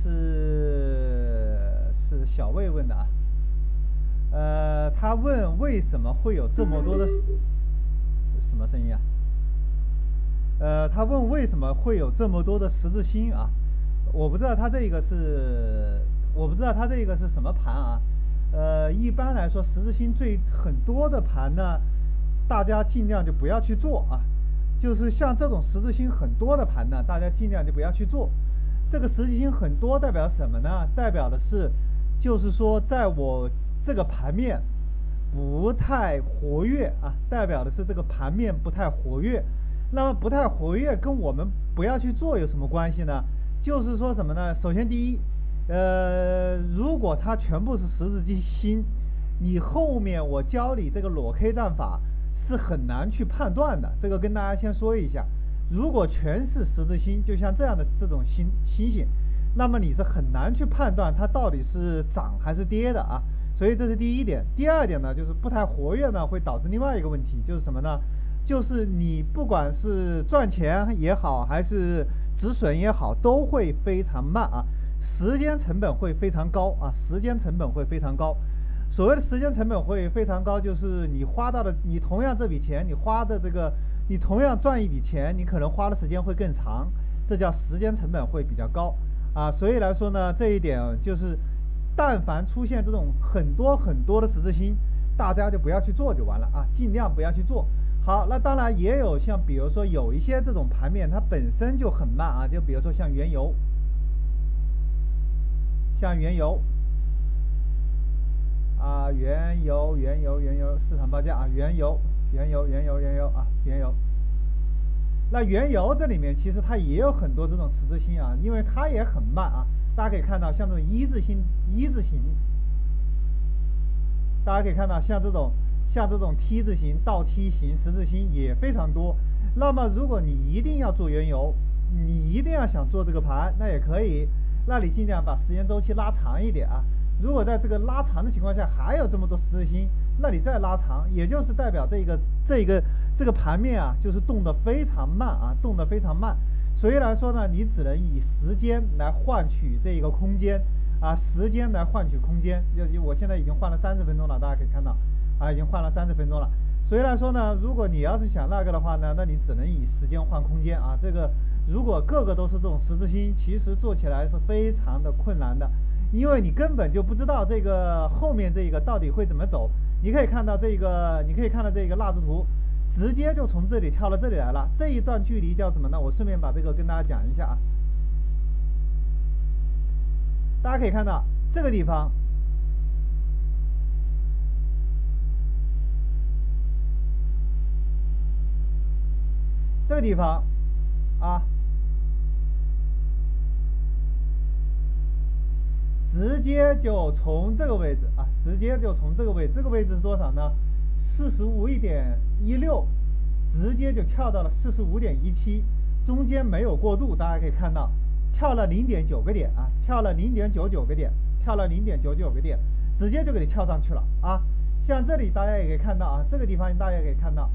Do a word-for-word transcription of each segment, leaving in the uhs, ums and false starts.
是是小魏问的啊。呃，他问为什么会有这么多的什么声音啊？呃，他问为什么会有这么多的十字星啊？我不知道他这个是，我不知道他这个是什么盘啊？呃，一般来说，十字星最很多的盘呢，大家尽量就不要去做啊。就是像这种十字星很多的盘呢，大家尽量就不要去做。这个十字星很多代表什么呢？代表的是，就是说在我这个盘面不太活跃啊，代表的是这个盘面不太活跃。那么不太活跃跟我们不要去做有什么关系呢？就是说什么呢？首先第一，呃，如果它全部是十字星，你后面我教你这个裸 K 战法是很难去判断的。这个跟大家先说一下，如果全是十字星，就像这样的这种星星星，那么你是很难去判断它到底是涨还是跌的啊。所以这是第一点。第二点呢，就是不太活跃呢，会导致另外一个问题，就是什么呢？就是你不管是赚钱也好，还是止损也好，都会非常慢啊，时间成本会非常高啊，时间成本会非常高。所谓的时间成本会非常高，就是你花到的，你同样这笔钱，你花的这个，你同样赚一笔钱，你可能花的时间会更长，这叫时间成本会比较高啊。所以来说呢，这一点就是，但凡出现这种很多很多的十字星，大家就不要去做就完了啊，尽量不要去做。好，那当然也有像比如说有一些这种盘面它本身就很慢啊，就比如说像原油，像原油啊，原油原油原油市场报价啊，原油原油原油原油啊，原油。那原油这里面其实它也有很多这种十字星啊，因为它也很慢啊。大家可以看到，像这种一字星一字形，大家可以看到像这种。像这种 T 字形、倒 T 形、十字星也非常多。那么，如果你一定要做原油，你一定要想做这个盘，那也可以。那你尽量把时间周期拉长一点啊。如果在这个拉长的情况下还有这么多十字星，那你再拉长，也就是代表这个这个这个盘面啊，就是动得非常慢啊，动得非常慢。所以来说呢，你只能以时间来换取这一个空间啊，时间来换取空间。就我现在已经换了三十分钟了，大家可以看到。啊，已经换了三十分钟了，所以来说呢，如果你要是想那个的话呢，那你只能以时间换空间啊。这个如果个个都是这种十字星，其实做起来是非常的困难的，因为你根本就不知道这个后面这个到底会怎么走。你可以看到这个，你可以看到这个蜡烛图，直接就从这里跳到这里来了。这一段距离叫什么呢？我顺便把这个跟大家讲一下啊。大家可以看到这个地方。这个地方，啊，直接就从这个位置啊，直接就从这个位置，这个位置是多少呢？四十五点一六，直接就跳到了四十五点一七，中间没有过渡，大家可以看到，跳了零点九个点啊，跳了零点九九个点，跳了零点九九个点，直接就给你跳上去了啊。像这里大家也可以看到啊，这个地方大家也可以看到。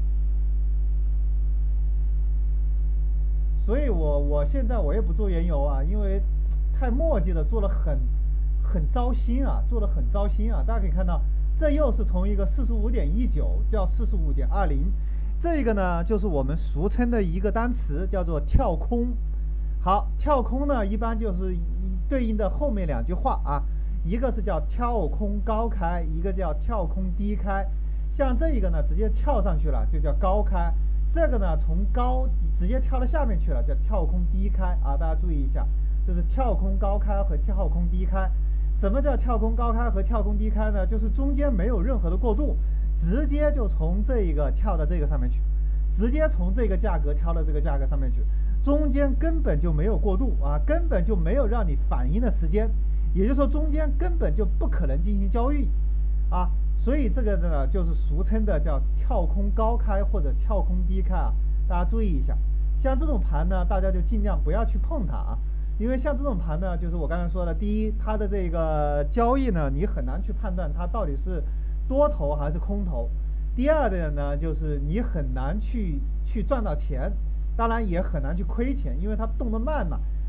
所以我我现在我也不做原油啊，因为太墨迹了，做了很很糟心啊，做的很糟心啊。大家可以看到，这又是从一个四十五点一九叫四十五点二零，这个呢就是我们俗称的一个单词，叫做跳空。好，跳空呢一般就是对应的后面两句话啊，一个是叫跳空高开，一个叫跳空低开。像这一个呢直接跳上去了，就叫高开。这个呢，从高直接跳到下面去了，叫跳空低开啊！大家注意一下，就是跳空高开和跳空低开。什么叫跳空高开和跳空低开呢？就是中间没有任何的过渡，直接就从这个跳到这个上面去，直接从这个价格跳到这个价格上面去，中间根本就没有过渡啊，根本就没有让你反应的时间，也就是说中间根本就不可能进行交易啊。所以这个呢，就是俗称的叫跳空高开或者跳空低开啊，大家注意一下。像这种盘呢，大家就尽量不要去碰它啊，因为像这种盘呢，就是我刚才说的，第一，它的这个交易呢，你很难去判断它到底是多头还是空头；第二点呢，就是你很难去去赚到钱，当然也很难去亏钱，因为它动得慢嘛。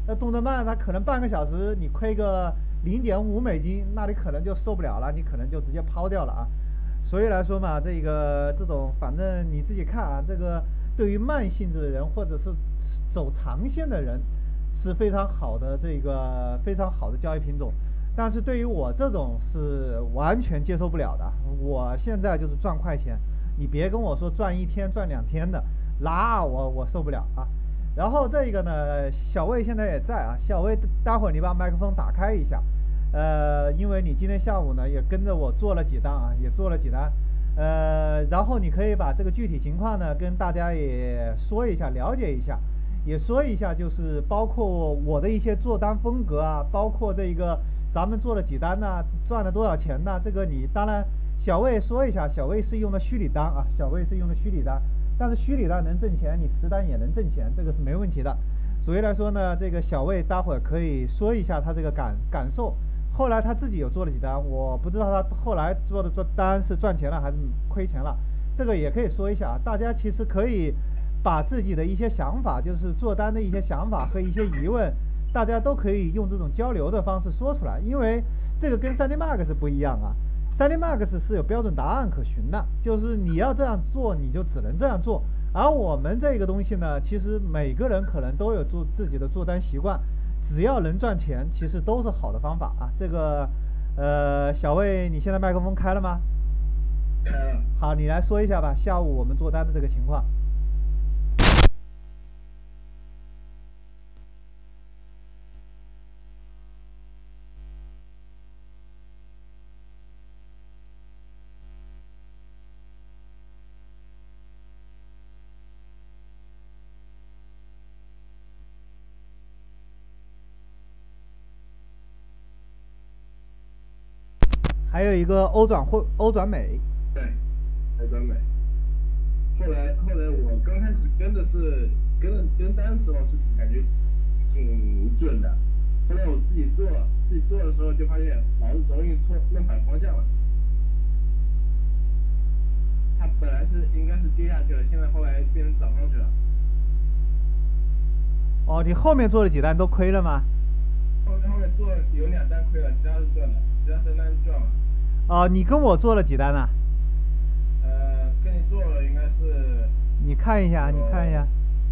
那动得慢，它可能半个小时你亏个零点五美金，那你可能就受不了了，你可能就直接抛掉了啊。所以来说嘛，这个这种反正你自己看啊，这个对于慢性子的人或者是走长线的人是非常好的这个非常好的交易品种，但是对于我这种是完全接受不了的。我现在就是赚快钱，你别跟我说赚一天赚两天的，那我我受不了啊。然后这个呢，小魏现在也在啊，小魏待会儿你把麦克风打开一下。呃，因为你今天下午呢也跟着我做了几单啊，也做了几单，呃，然后你可以把这个具体情况呢跟大家也说一下，了解一下，也说一下，就是包括我的一些做单风格啊，包括这个咱们做了几单呢，赚了多少钱呢？这个你当然小魏说一下，小魏是用的虚拟单啊，小魏是用的虚拟单，但是虚拟单能挣钱，你实单也能挣钱，这个是没问题的。所以来说呢，这个小魏待会儿可以说一下他这个感感受。后来他自己有做了几单，我不知道他后来做的做单是赚钱了还是亏钱了，这个也可以说一下啊。大家其实可以把自己的一些想法，就是做单的一些想法和一些疑问，大家都可以用这种交流的方式说出来，因为这个跟 三 D Max 不一样啊。三 D Max 是有标准答案可循的，就是你要这样做，你就只能这样做。而我们这个东西呢，其实每个人可能都有做自己的做单习惯。只要能赚钱，其实都是好的方法啊。这个，呃，小魏，你现在麦克风开了吗？ 开了。 好，你来说一下吧，下午我们做单的这个情况。还有一个欧转汇欧转美， 对，欧转美。后来后来我刚开始跟的是跟了跟单的时候是感觉挺准的，后来我自己做自己做的时候就发现老是容易错弄反方向了。它本来是应该是跌下去了，现在后来变成涨上去了。 哦，你后面做的几单都亏了吗？ 后后面做有两单亏了，其他是赚了，其他三单赚了。 哦，你跟我做了几单呢？ 呃，跟你做了应该是。 你看一下，你看一下。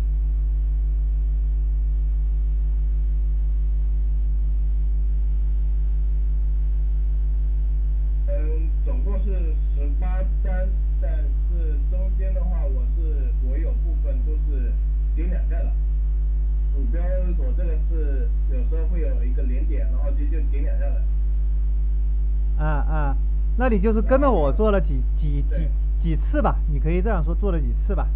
嗯，总共是十八单，但是中间的话，我是我有部分都是跌两下的。鼠标我这个是有时候会有一个连点，然后就就点两下的。 啊啊，那你就是跟着我做了几几几几次吧？你可以这样说，做了几次吧？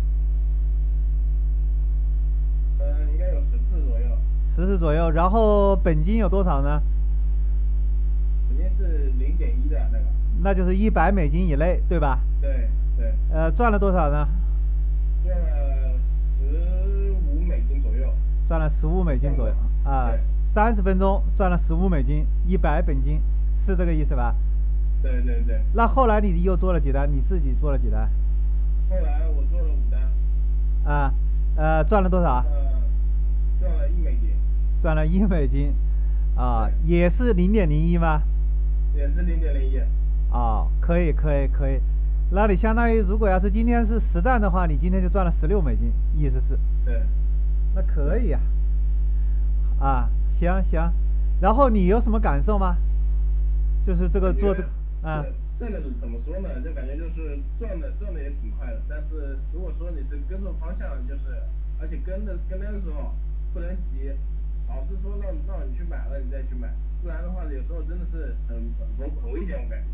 嗯，应该有十次左右。 十次左右，然后本金有多少呢？ 本金是零点一的那个。 那就是一百美金以内，对吧？ 对对。 呃，赚了多少呢？ 赚了十五美金左右。 赚了十五美金左右啊，三十分钟赚了十五美金，一百本金，是这个意思吧？ 对对对。 那后来你又做了几单？你自己做了几单？ 后来我做了五单。 啊，呃，赚了多少？ 呃，赚了一美金。 赚了一美金，啊，也是零点零一吗？ 也是零点零一。 啊，可以可以可以，那你相当于如果要是今天是实战的话，你今天就赚了十六美金，意思是？ 对。 那可以呀、啊。啊，行行，然后你有什么感受吗？就是这个做这个，啊。 这个怎么说呢？就感觉就是赚的赚的也挺快的，但是如果说你是跟错方向，就是而且跟的跟单的时候不能急，老是说让让你去买了你再去买，不然的话有时候真的是很很很危险，我感觉。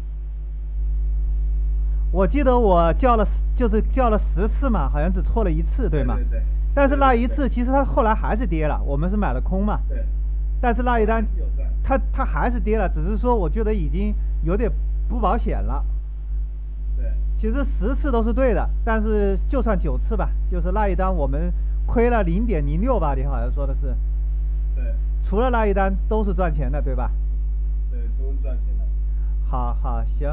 我记得我叫了就是叫了十次嘛，好像只错了一次，对吗？ 对对对。 但是那一次其实它后来还是跌了，我们是买了空嘛。 对。 但是那一单，它它还是跌了，只是说我觉得已经有点不保险了。 对。 其实十次都是对的，但是就算九次吧，就是那一单我们亏了零点零六吧，你好像说的是。 对。 除了那一单都是赚钱的，对吧？ 对，都是赚钱的。 好好行，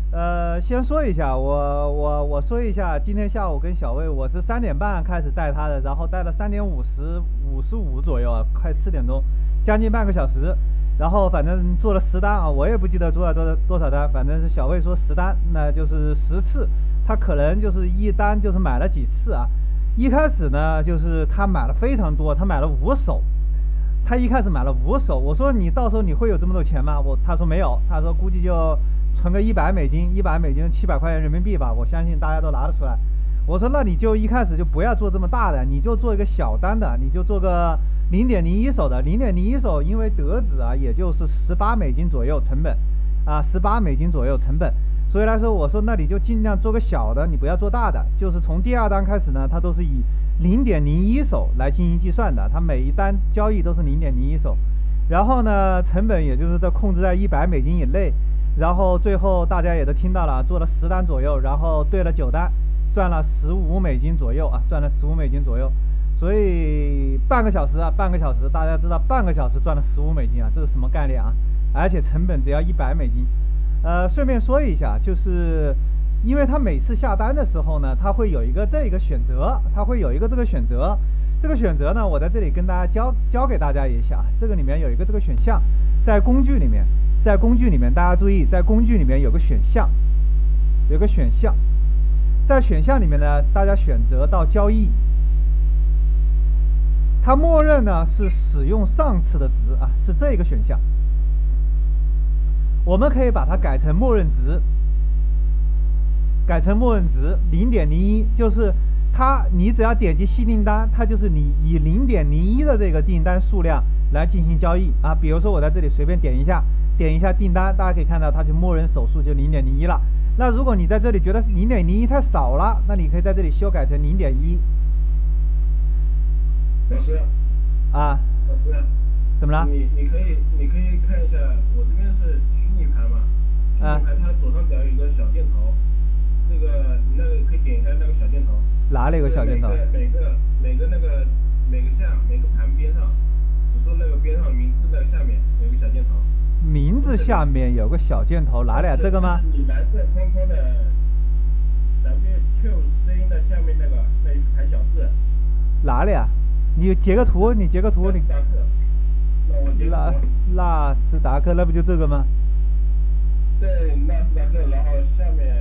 呃，先说一下，我我我说一下，今天下午跟小魏，我是三点半开始带他的，然后带了三点五十五十五左右啊，快四点钟，将近半个小时，然后反正做了十单啊，我也不记得做了多多少单，反正是小魏说十单，那就是十次，他可能就是一单就是买了几次啊。一开始呢，就是他买了非常多，他买了五手。他一开始买了五手，我说你到时候你会有这么多钱吗？我他说没有，他说估计就存个一百美金，一百美金七百块钱人民币吧，我相信大家都拿得出来。我说那你就一开始就不要做这么大的，你就做一个小单的，你就做个零点零一手的，零点零一手，因为德指啊也就是十八美金左右成本，啊十八美金左右成本，所以来说我说那你就尽量做个小的，你不要做大的，就是从第二单开始呢，它都是以零点零一手来进行计算的，它每一单交易都是零点零一手，然后呢，成本也就是在控制在一百美金以内，然后最后大家也都听到了，做了十单左右，然后对了九单，赚了十五美金左右啊，赚了十五美金左右，所以半个小时啊，半个小时大家知道半个小时赚了十五美金啊，这是什么概念啊？而且成本只要一百美金，呃，顺便说一下，就是。因为他每次下单的时候呢，他会有一个这个选择，他会有一个这个选择，这个选择呢，我在这里跟大家教教给大家一下，这个里面有一个这个选项，在工具里面，在工具里面大家注意，在工具里面有个选项，有个选项，在选项里面呢，大家选择到交易，它默认呢是使用上次的值啊，是这个选项，我们可以把它改成默认值。改成默认值零点零一，就是它，你只要点击新订单，它就是你以零点零一的这个订单数量来进行交易啊。比如说我在这里随便点一下，点一下订单，大家可以看到它就默认手数就零点零一了。那如果你在这里觉得零点零一太少了，那你可以在这里修改成零点一。 老师， 啊， 老师， 怎么了？ 你你可以你可以看一下，我这边是虚拟盘嘛，虚拟盘它左上角有一个小箭头。那个，你那个可以点一下那个小箭头。 哪里有个小箭头？ 每个每个每个那个每个项每个盘边上，指数那个边上名字的下面有个小箭头。 名字下面有个小箭头，哪里啊？这个吗？ 你蓝色框框的 W Q C 的下面那个那一排小字。 哪里啊？你截个图，你截个图，你。 纳斯达克。那我截个图。 纳纳斯达克，那不就这个吗？ 对，纳斯达克，然后下面。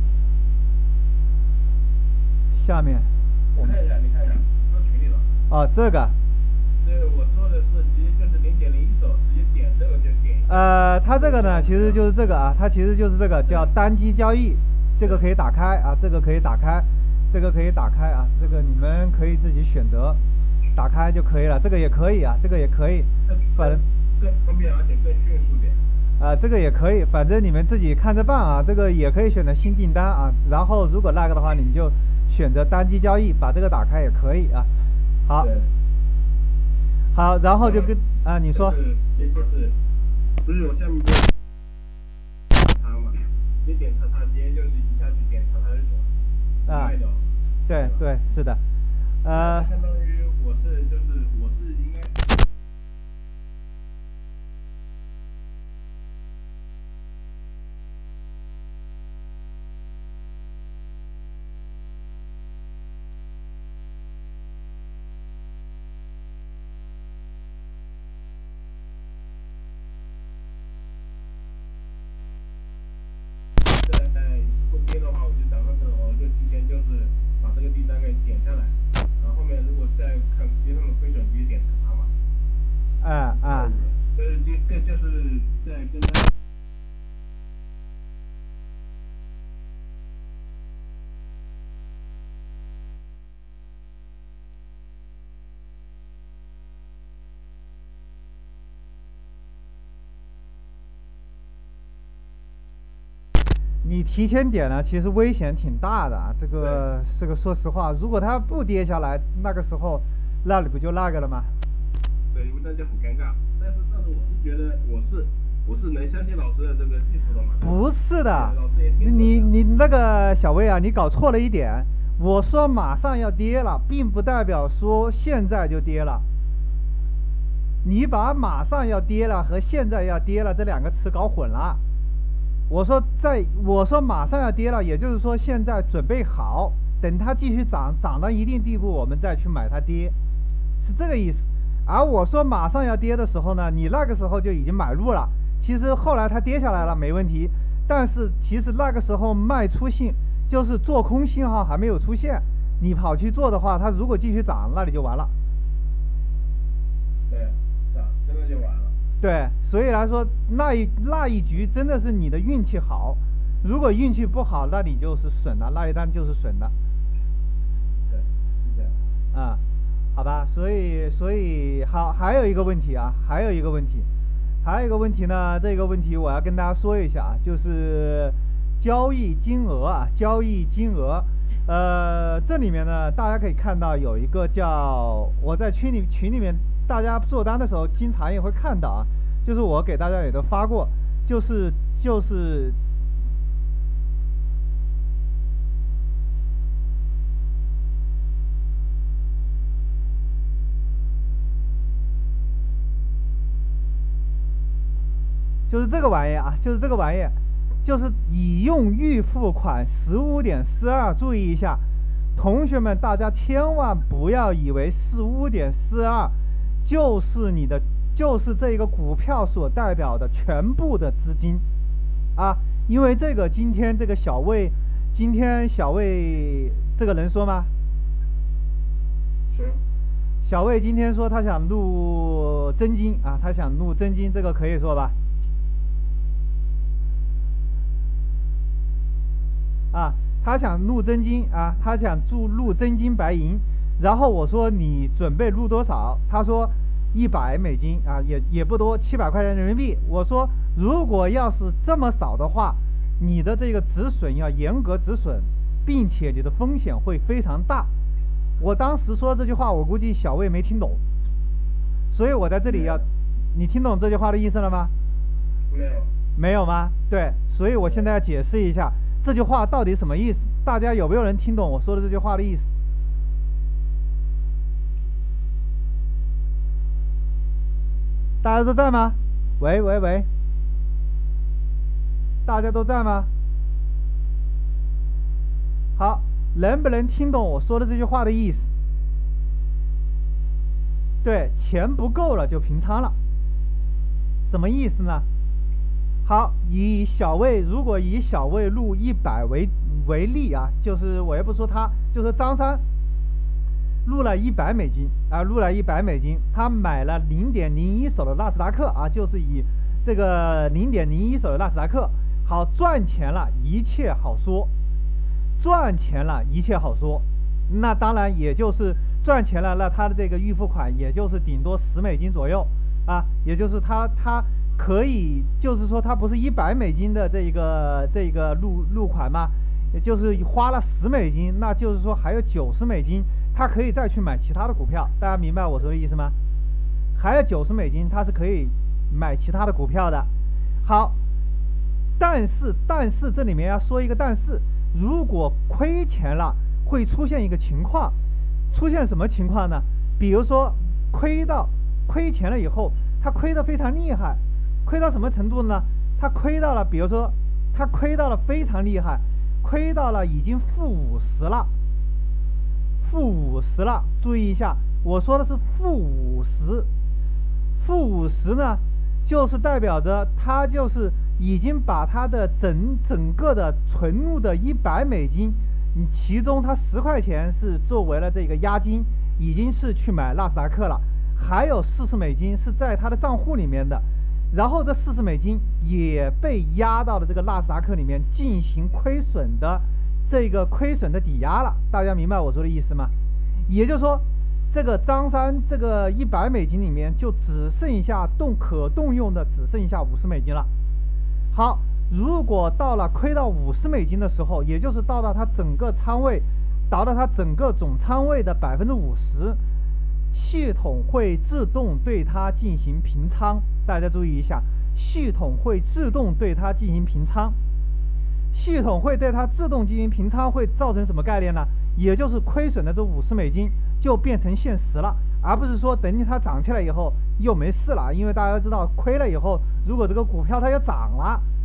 下面， 我看一下，你看一下，发群里了。 哦，这个。 对，我说的是直接就是零点零一手，直接点这个就点。 呃，它这个呢，其实就是这个啊，它其实就是这个叫单机交易，这个可以打开啊，这个可以打开，这个可以打开啊，这个你们可以自己选择，打开就可以了，这个也可以啊，这个也可以，反正更方便而且更迅速点。 啊，这个也可以，反正你们自己看着办啊，这个也可以选择新订单啊，然后如果那个的话，你们就。选择单机交易，把这个打开也可以啊。好，好，然后就跟啊，你说。 就是，不是我下面就叉嘛，你点叉叉，直接就是一下去点叉叉就行了。啊。 对对是的，呃。 相当于我是就是我是应该。 啊啊， 呃，这这就是在跟他。 你提前点了，其实危险挺大的啊。这个是个，说实话，如果它不跌下来，那个时候，那你不就那个了吗？ 对，因为那就很尴尬。但是，但是我是觉得我是我是能相信老师的这个技术的嘛。 不是的，你你那个小魏啊，你搞错了一点。我说马上要跌了，并不代表说现在就跌了。你把马上要跌了和现在要跌了这两个词搞混了。 我说在，我说马上要跌了，也就是说现在准备好，等它继续涨，涨到一定地步，我们再去买它跌，是这个意思。而我说马上要跌的时候呢，你那个时候就已经买入了，其实后来它跌下来了，没问题。但是其实那个时候卖出信就是做空信号还没有出现，你跑去做的话，它如果继续涨，那你就完了。 对，涨真的就完了。 对，所以来说那一那一局真的是你的运气好，如果运气不好，那你就是损了，那一单就是损的。 对，是这样。 啊、嗯，好吧，所以所以好，还有一个问题啊，还有一个问题，还有一个问题呢，这个问题我要跟大家说一下啊，就是交易金额啊，交易金额，呃，这里面呢，大家可以看到有一个叫我在群里群里面。大家做单的时候，经常也会看到啊，就是我给大家也都发过，就是就是就是这个玩意啊，就是这个玩意，就是已用预付款十五点四二，注意一下，同学们，大家千万不要以为十五点四二。就是你的，就是这个股票所代表的全部的资金，啊，因为这个今天这个小魏，今天小魏这个能说吗？ 说。 小魏今天说他想录真金啊，他想录真金，这个可以说吧？啊，他想录真金啊，他想注录真金白银。然后我说你准备录多少？他说一百美金啊，也也不多，七百块钱人民币。我说如果要是这么少的话，你的这个止损要严格止损，并且你的风险会非常大。我当时说这句话，我估计小魏没听懂，所以我在这里要，你听懂这句话的意思了吗？ 没有。 没有吗？对，所以我现在要解释一下这句话到底什么意思。大家有没有人听懂我说的这句话的意思？大家都在吗？喂喂喂，大家都在吗？好，能不能听懂我说的这句话的意思？对，钱不够了就平仓了，什么意思呢？好，以小魏，如果以小魏录一百为为例啊，就是我也不说他，就说张三录了一百美金啊，录了一百美金，他买了零点零一手的纳斯达克啊，就是以这个零点零一手的纳斯达克，好，赚钱了，一切好说，赚钱了，一切好说。那当然也就是赚钱了，那他的这个预付款也就是顶多十美金左右啊，也就是他他可以，就是说他不是一百美金的这个这个入入款吗？也就是花了十美金，那就是说还有九十美金。他可以再去买其他的股票，大家明白我说的意思吗？还有九十美金，他是可以买其他的股票的。好，但是但是这里面要说一个但是，如果亏钱了，会出现一个情况，出现什么情况呢？比如说亏到亏钱了以后，他亏得非常厉害，亏到什么程度呢？他亏到了，比如说他亏到了非常厉害，亏到了已经负五十了。负五十了，注意一下，我说的是负五十，负五十呢，就是代表着他就是已经把他的整整个的存入的一百美金，你其中他十块钱是作为了这个押金，已经是去买纳斯达克了，还有四十美金是在他的账户里面的，然后这四十美金也被压到了这个纳斯达克里面进行亏损的。这个亏损的抵押了，大家明白我说的意思吗？也就是说，这个张三这个一百美金里面就只剩下动可动用的只剩下五十美金了。好，如果到了亏到五十美金的时候，也就是到了它整个仓位，达到它整个总仓位的百分之五十，系统会自动对它进行平仓。大家注意一下，系统会自动对它进行平仓。系统会对它自动进行平仓，会造成什么概念呢？也就是亏损的这五十美金就变成现实了，而不是说等它涨起来以后又没事了。因为大家知道，亏了以后，如果这个股票它又涨了，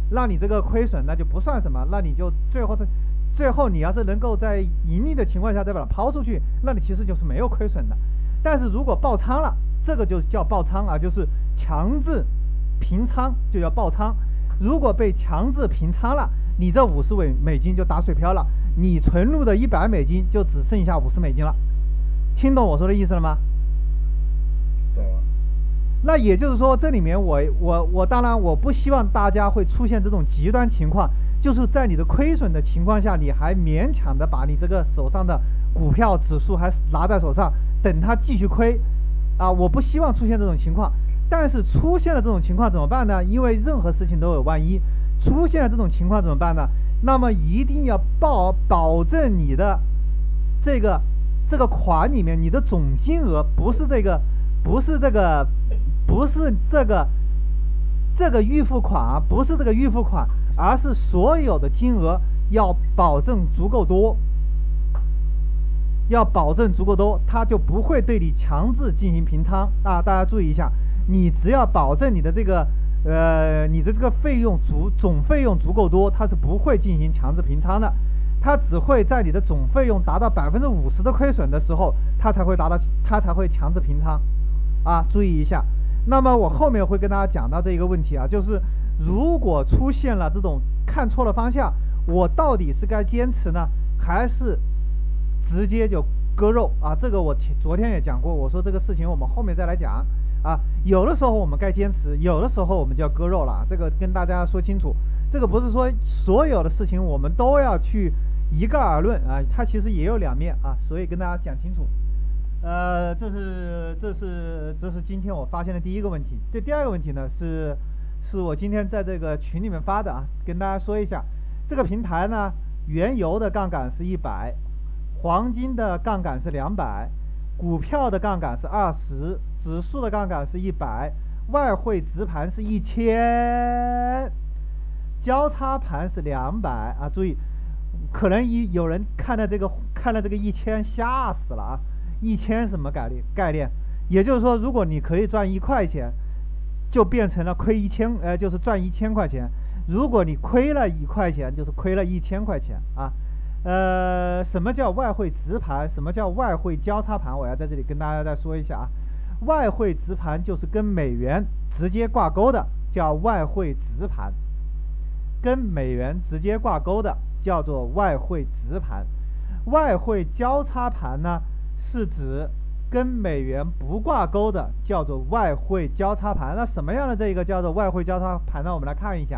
那你这个亏损那就不算什么，那你就最后的最后你要是能够在盈利的情况下再把它抛出去，那你其实就是没有亏损的。但是如果爆仓了，这个就叫爆仓啊，就是强制平仓，就叫爆仓。如果被强制平仓了，你这五十美美金就打水漂了，你存入的一百美金就只剩下五十美金了。听懂我说的意思了吗？ 懂了。 那也就是说，这里面我我我当然我不希望大家会出现这种极端情况，就是在你的亏损的情况下，你还勉强的把你这个手上的股票指数还拿在手上，等它继续亏，啊，我不希望出现这种情况。但是出现了这种情况怎么办呢？因为任何事情都有万一，出现了这种情况怎么办呢？那么一定要保保证你的这个这个款里面，你的总金额不是这个不是这个不是这个这个预付款啊，不是这个预付款，而是所有的金额要保证足够多，要保证足够多，它就不会对你强制进行平仓啊！大家注意一下，你只要保证你的这个呃你的这个费用足总费用足够多，它是不会进行强制平仓的，它只会在你的总费用达到百分之五十的亏损的时候，它才会达到它才会强制平仓啊！注意一下。那么我后面会跟大家讲到这一个问题啊，就是如果出现了这种看错了方向，我到底是该坚持呢，还是直接就割肉啊？这个我前昨天也讲过，我说这个事情我们后面再来讲啊。有的时候我们该坚持，有的时候我们就要割肉了，这个跟大家说清楚。这个不是说所有的事情我们都要去一概而论啊，它其实也有两面啊，所以跟大家讲清楚。呃，这是这是这是今天我发现的第一个问题。这第二个问题呢，是是我今天在这个群里面发的啊，跟大家说一下，这个平台呢，原油的杠杆是一百，黄金的杠杆是两百，股票的杠杆是二十，指数的杠杆是一百，外汇直盘是一千，交叉盘是两百啊。注意，可能一有人看到这个看到这个一千吓死了啊。一千什么概念？概念，也就是说，如果你可以赚一块钱，就变成了亏一千，呃，就是赚一千块钱。如果你亏了一块钱，就是亏了一千块钱啊。呃，什么叫外汇直盘？什么叫外汇交叉盘？我要在这里跟大家再说一下啊。外汇直盘就是跟美元直接挂钩的，叫外汇直盘；跟美元直接挂钩的叫做外汇直盘。外汇交叉盘呢？是指跟美元不挂钩的，叫做外汇交叉盘。那什么样的这一个叫做外汇交叉盘呢？我们来看一下。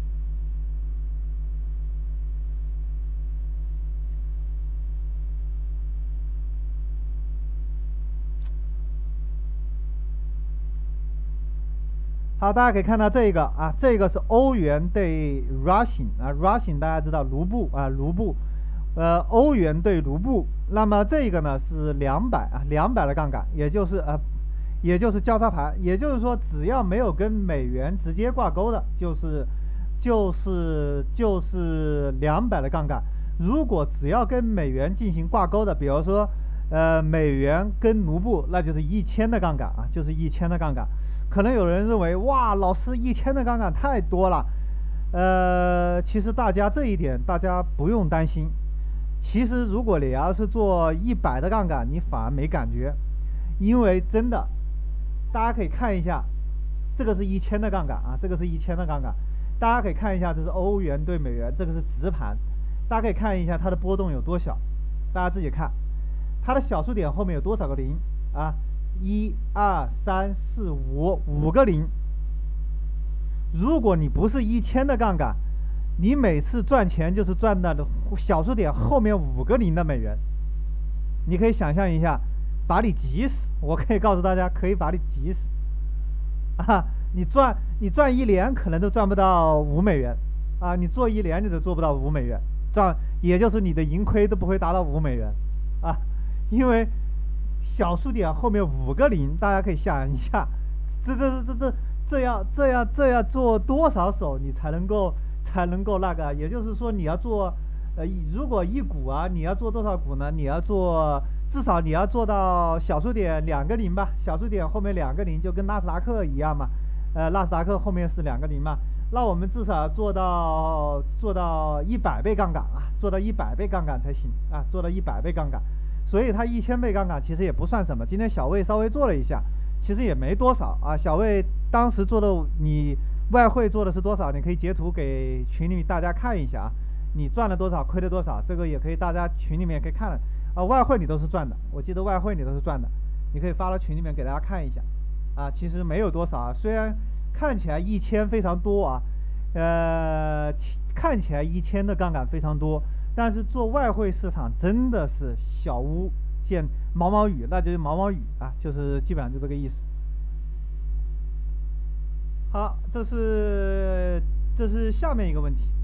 好，大家可以看到这个啊，这个是欧元对 Russian 啊 ，Russian 大家知道卢布啊，卢布。呃，欧元对卢布，那么这个呢是两百啊，两百的杠杆，也就是呃，也就是交叉盘，也就是说，只要没有跟美元直接挂钩的，就是就是就是两百的杠杆。如果只要跟美元进行挂钩的，比如说呃美元跟卢布，那就是一千的杠杆啊，就是一千的杠杆。可能有人认为，哇，老师一千的杠杆太多了，呃，其实大家这一点大家不用担心。其实，如果你要是做一百的杠杆，你反而没感觉，因为真的，大家可以看一下，这个是一千的杠杆啊，这个是一千的杠杆，大家可以看一下，这是欧元对美元，这个是直盘，大家可以看一下它的波动有多小，大家自己看，它的小数点后面有多少个零啊？一二三四五，五个零。如果你不是一千的杠杆，你每次赚钱就是赚到的小数点后面五个零的美元，你可以想象一下，把你急死！我可以告诉大家，可以把你急死啊！你赚你赚一年可能都赚不到五美元啊！你做一年你都做不到五美元，赚也就是你的盈亏都不会达到五美元啊！因为小数点后面五个零，大家可以想一下，这这这这这要这要这要做多少手你才能够？才能够那个，也就是说你要做，呃，如果一股啊，你要做多少股呢？你要做至少你要做到小数点两个零吧，小数点后面两个零就跟纳斯达克一样嘛，呃，纳斯达克后面是两个零嘛， 那我们至少要做到做到一百倍杠杆啊，做到一百倍杠杆才行啊，做到一百倍杠杆。所以它一千倍杠杆其实也不算什么。今天小魏稍微做了一下，其实也没多少啊。小魏当时做的，你外汇做的是多少？你可以截图给群里大家看一下啊。你赚了多少，亏了多少，这个也可以大家群里面可以看了啊。外汇你都是赚的，我记得外汇你都是赚的，你可以发到群里面给大家看一下啊。其实没有多少啊，虽然看起来一千非常多啊，呃，看起来一千的杠杆非常多，但是做外汇市场真的是小巫见毛毛雨，那就是毛毛雨啊，就是基本上就这个意思。好，这是这是下面一个问题。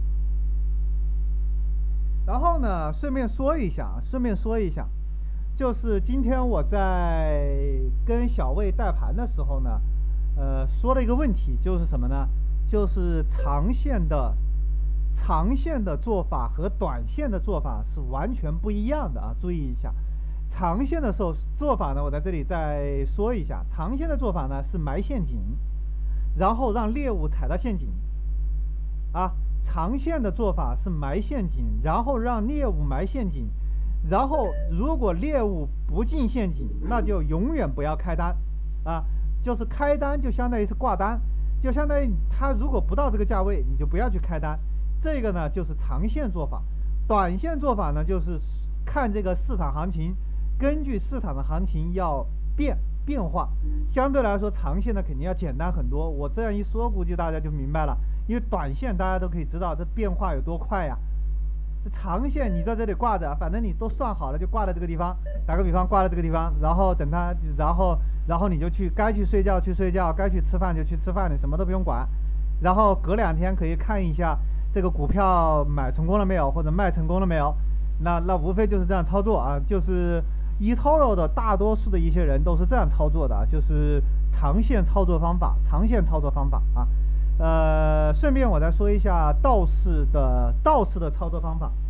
然后呢，顺便说一下，顺便说一下，就是今天我在跟小魏带盘的时候呢，呃，说了一个问题，就是什么呢？就是长线的长线的做法和短线的做法是完全不一样的啊，注意一下。长线的时候做法呢，我在这里再说一下，长线的做法呢是埋陷阱，然后让猎物踩到陷阱，啊。长线的做法是埋陷阱，然后让猎物埋陷阱，然后如果猎物不进陷阱，那就永远不要开单，啊，就是开单就相当于是挂单，就相当于它如果不到这个价位，你就不要去开单。这个呢就是长线做法，短线做法呢就是看这个市场行情，根据市场的行情要变变化，相对来说长线呢肯定要简单很多。我这样一说，估计大家就明白了。因为短线大家都可以知道这变化有多快呀，这长线你在这里挂着，反正你都算好了，就挂在这个地方。打个比方，挂在这个地方，然后等它，然后然后你就去该去睡觉去睡觉，该去吃饭就去吃饭，你什么都不用管。然后隔两天可以看一下这个股票买成功了没有，或者卖成功了没有。那那无非就是这样操作啊，就是 eToro 的大多数的一些人都是这样操作的啊，就是长线操作方法，长线操作方法啊。呃，顺便我再说一下道士的道士的操作方法。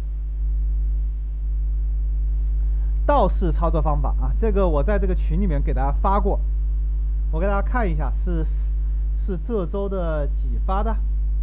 道士操作方法啊，这个我在这个群里面给大家发过，我给大家看一下，是是这周的几发的？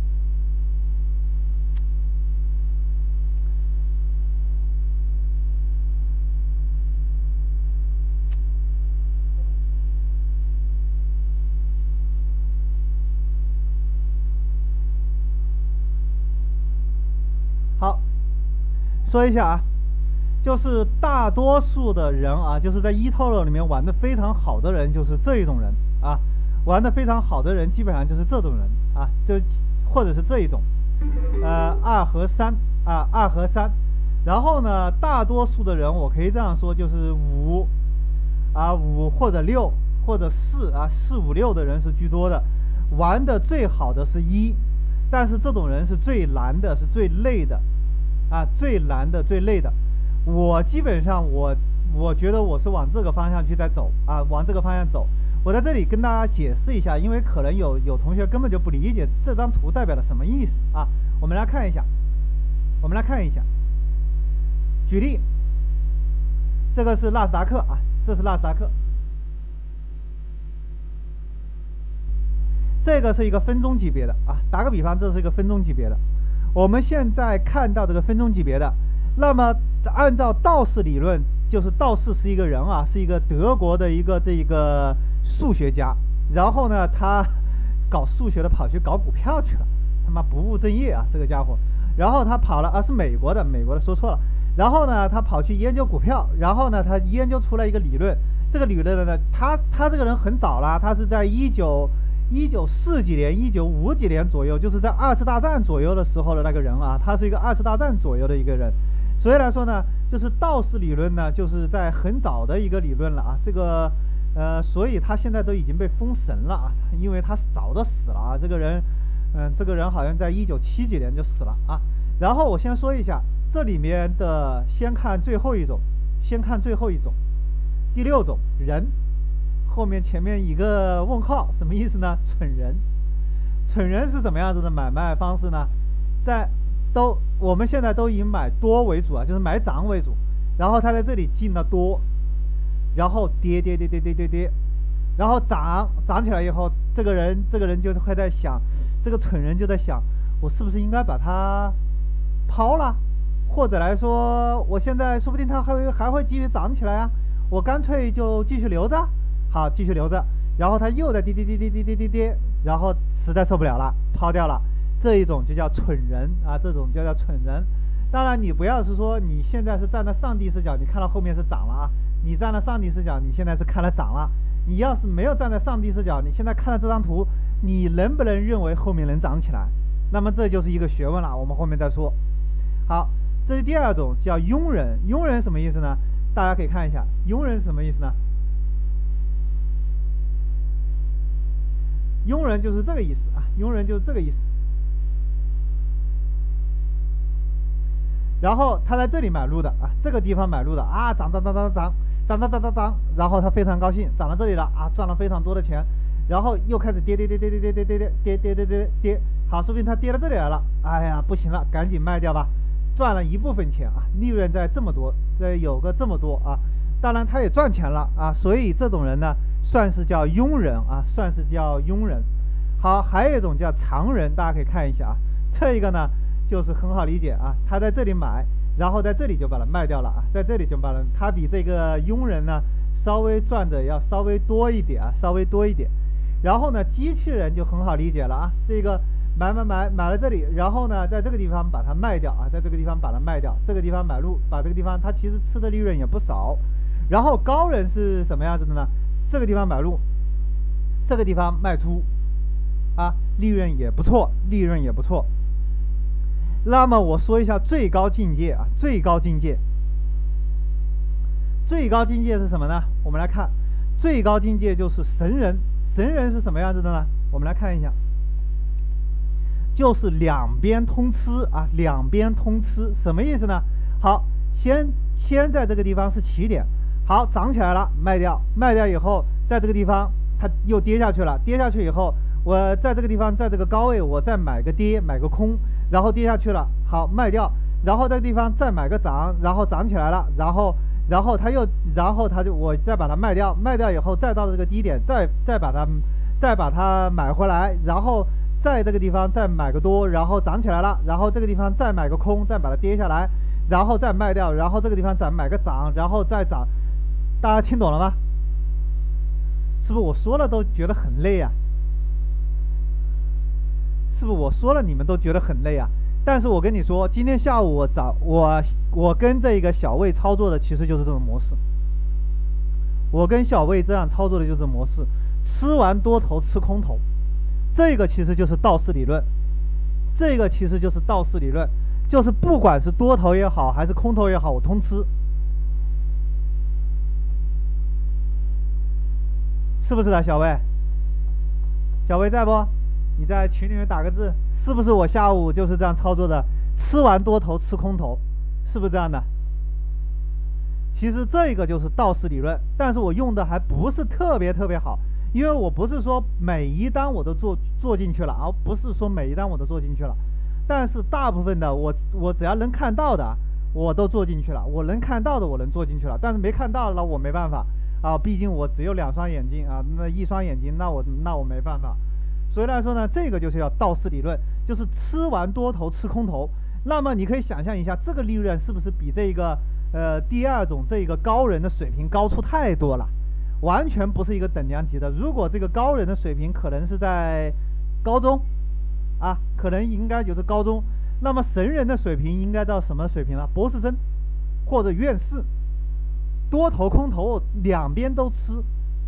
好，说一下啊，就是大多数的人啊，就是在 eToro 里面玩的非常好的人，就是这一种人啊，玩的非常好的人基本上就是这种人啊，就或者是这一种，呃，二和三啊，二和三，然后呢，大多数的人我可以这样说，就是五啊五或者六或者四啊四五六的人是居多的，玩的最好的是一。但是这种人是最难的，是最累的，啊，最难的，最累的。我基本上我我觉得我是往这个方向去在走啊，往这个方向走。我在这里跟大家解释一下，因为可能有有同学根本就不理解这张图代表了什么意思啊。我们来看一下，我们来看一下。举例，这个是纳斯达克啊，这是纳斯达克。这个是一个分钟级别的啊，打个比方，这是一个分钟级别的。我们现在看到这个分钟级别的，那么按照道氏理论，就是道氏是一个人啊，是一个德国的一个这个数学家，然后呢，他搞数学的跑去搞股票去了，他妈不务正业啊，这个家伙。然后他跑了啊，是美国的，美国的说错了。然后呢，他跑去研究股票，然后呢，他研究出来一个理论。这个理论呢，他他这个人很早了，他是在一九。一九四几年、一九五几年左右，就是在二次大战左右的时候的那个人啊，他是一个二次大战左右的一个人，所以来说呢，就是道氏理论呢，就是在很早的一个理论了啊，这个呃，所以他现在都已经被封神了啊，因为他早都死了啊，这个人，嗯、呃，这个人好像在一九七几年就死了啊。然后我先说一下这里面的，先看最后一种，先看最后一种，第六种人。后面前面一个问号，什么意思呢？蠢人，蠢人是什么样子的买卖方式呢？在都我们现在都以买多为主啊，就是买涨为主，然后他在这里进了多，然后跌跌跌跌跌跌跌， 然后涨涨起来以后，这个人这个人就会在想，这个蠢人就在想，我是不是应该把它抛了，或者来说，我现在说不定它还会还会继续涨起来啊，我干脆就继续留着，好，继续留着，然后它又在跌跌跌跌跌跌跌跌，然后实在受不了了，抛掉了，这一种就叫蠢人啊，这种就叫蠢人。当然，你不要是说你现在是站在上帝视角，你看到后面是涨了啊，你站在上帝视角，你现在是看了涨了。你要是没有站在上帝视角，你现在看了这张图，你能不能认为后面能涨起来？那么这就是一个学问了，我们后面再说。好，这是第二种，叫庸人。庸人什么意思呢？大家可以看一下，庸人是什么意思呢？庸人就是这个意思啊，庸人就是这个意思。然后他在这里买入的啊，这个地方买入的啊，涨涨涨涨涨。涨涨涨涨涨，然后他非常高兴，涨到这里了啊，赚了非常多的钱，然后又开始跌跌跌跌跌跌跌跌跌跌跌跌跌跌，好，说不定他跌到这里来了，哎呀，不行了，赶紧卖掉吧，赚了一部分钱啊，利润在这么多，这有个这么多啊，当然他也赚钱了啊，所以这种人呢，算是叫庸人啊，算是叫庸人。好，还有一种叫常人，大家可以看一下啊，这一个呢就是很好理解啊，他在这里买。然后在这里就把它卖掉了啊，在这里就把它，它比这个庸人呢稍微赚的要稍微多一点啊，稍微多一点。然后呢，机器人就很好理解了啊，这个买买买买了这里，然后呢，在这个地方把它卖掉啊，在这个地方把它卖掉，这个地方买入，把这个地方它其实吃的利润也不少。然后高人是什么样子的呢？这个地方买入，这个地方卖出，啊，利润也不错，利润也不错。那么我说一下最高境界啊，最高境界，最高境界是什么呢？我们来看，最高境界就是神人。神人是什么样子的呢？我们来看一下，就是两边通吃啊，两边通吃，什么意思呢？好，先先在这个地方是起点，好，涨起来了，卖掉，卖掉以后，在这个地方它又跌下去了，跌下去以后，我在这个地方，在这个高位，我再买个跌，买个空。然后跌下去了，好，卖掉，然后这个地方再买个涨，然后涨起来了，然后然后它又然后它就我再把它卖掉，卖掉以后再到这个低点，再再把它再把它买回来，然后在这个地方再买个多，然后涨起来了，然后这个地方再买个空，再把它跌下来，然后再卖掉，然后这个地方再买个涨，然后再涨，大家听懂了吗？是不是我说了都觉得很累啊？是不是我说了你们都觉得很累啊？但是我跟你说，今天下午我找我我跟这个小魏操作的其实就是这种模式。我跟小魏这样操作的就是模式，吃完多头吃空头，这个其实就是道氏理论，这个其实就是道氏理论，就是不管是多头也好还是空头也好，我通吃，是不是的，小魏？小魏在不？你在群里面打个字，是不是我下午就是这样操作的？吃完多头吃空头，是不是这样的？其实这个就是道氏理论，但是我用的还不是特别特别好，因为我不是说每一单我都做做进去了，而不是说每一单我都做进去了，但是大部分的我我只要能看到的我都做进去了，我能看到的我能做进去了，但是没看到的我没办法啊，毕竟我只有两双眼睛啊，那一双眼睛那我那我没办法。所以来说呢，这个就是要道氏理论，就是吃完多头吃空头。那么你可以想象一下，这个利润是不是比这个呃第二种这个高人的水平高出太多了？完全不是一个等量级的。如果这个高人的水平可能是在高中啊，可能应该就是高中，那么神人的水平应该到什么水平了？博士生或者院士，多头空头两边都吃。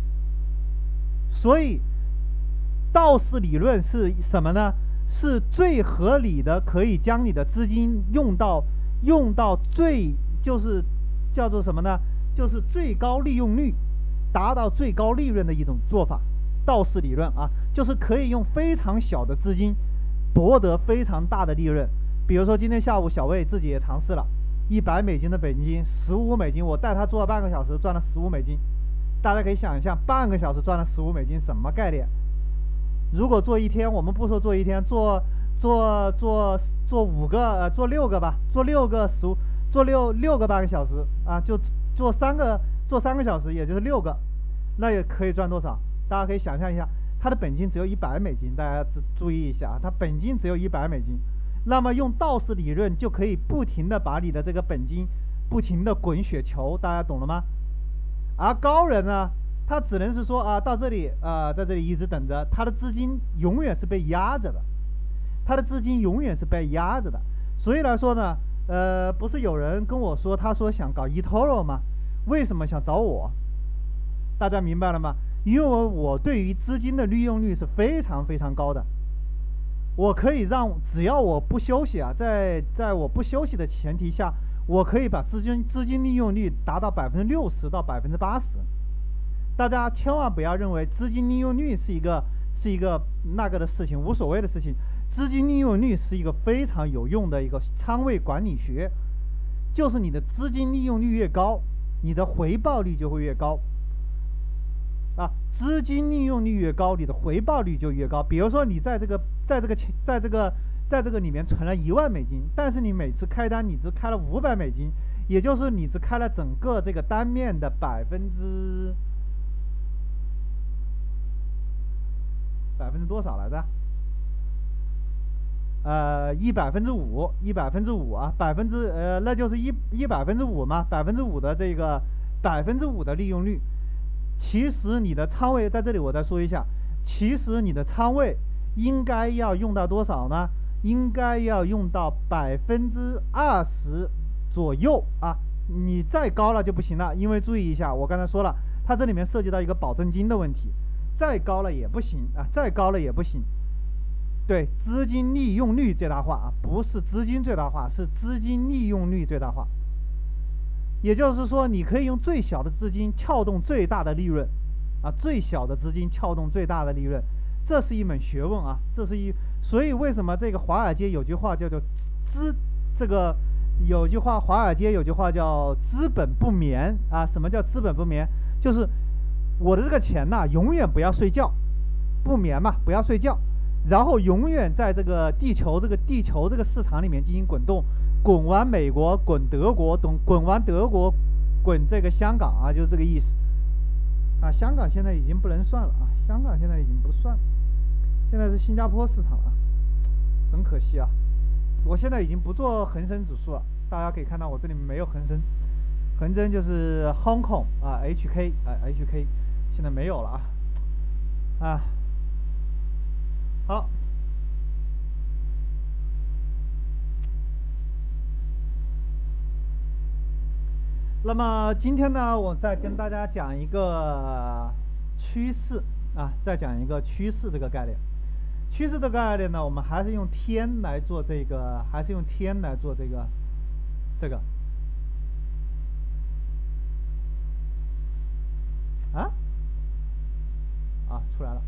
所以道氏理论是什么呢？是最合理的，可以将你的资金用到用到最就是叫做什么呢？就是最高利用率，达到最高利润的一种做法。道氏理论啊，就是可以用非常小的资金博得非常大的利润。比如说今天下午小魏自己也尝试了一百美金的本金，十五美金，我带他做了半个小时，赚了十五美金。大家可以想一下，半个小时赚了十五美金，什么概念？如果做一天，我们不说做一天，做做做做五个，呃，做六个吧，做六个十五，做六六个半个小时啊，就做三个做三个小时，也就是六个，那也可以赚多少？ 大家可以想象一下，它的本金只有一百美金，大家注注意一下啊，它本金只有一百美金，那么用道氏理论就可以不停的把你的这个本金不停的滚雪球，大家懂了吗？而高人呢，他只能是说啊，到这里啊，在这里一直等着，他的资金永远是被压着的，他的资金永远是被压着的。所以来说呢，呃，不是有人跟我说，他说想搞 eToro 吗？为什么想找我？大家明白了吗？因为我我对于资金的利用率是非常非常高的，我可以让只要我不休息啊，在在我不休息的前提下，我可以把资金资金利用率达到百分之六十到百分之八十。大家千万不要认为资金利用率是一个是一个那个的事情，无所谓的事情。资金利用率是一个非常有用的一个仓位管理学，就是你的资金利用率越高，你的回报率就会越高。啊，资金利用率越高，你的回报率就越高。比如说，你在这个在这个钱在这个在这个里面存了一万美金，但是你每次开单你只开了五百美金，也就是你只开了整个这个单面的百分之百分之多少来着？呃，一百分之五，一百分之五啊，百分之呃，那就是一一百分之五嘛，百分之五的这个百分之五的利用率。其实你的仓位在这里，我再说一下，其实你的仓位应该要用到多少呢？应该要用到百分之二十左右啊，你再高了就不行了，因为注意一下，我刚才说了，它这里面涉及到一个保证金的问题，再高了也不行啊，再高了也不行。对，资金利用率最大化啊，不是资金最大化，是资金利用率最大化。也就是说，你可以用最小的资金撬动最大的利润，啊，最小的资金撬动最大的利润，这是一门学问啊，这是一。所以为什么这个华尔街有句话叫做资，这个有句话，华尔街有句话叫资本不眠啊。什么叫资本不眠？就是我的这个钱呐，永远不要睡觉，不眠嘛，不要睡觉。然后永远在这个地球这个地球这个市场里面进行滚动，滚完美国，滚德国，滚滚完德国，滚这个香港啊，就是这个意思。啊，香港现在已经不能算了啊，香港现在已经不算了，现在是新加坡市场啊，很可惜啊。我现在已经不做恒生指数了，大家可以看到我这里没有恒生，恒生就是 Hong Kong 啊 ，H K 啊 H K， 现在没有了啊，啊。好，那么今天呢，我再跟大家讲一个趋势啊，再讲一个趋势这个概念。趋势这个概念呢，我们还是用天来做这个，还是用天来做这个，这个啊啊出来了。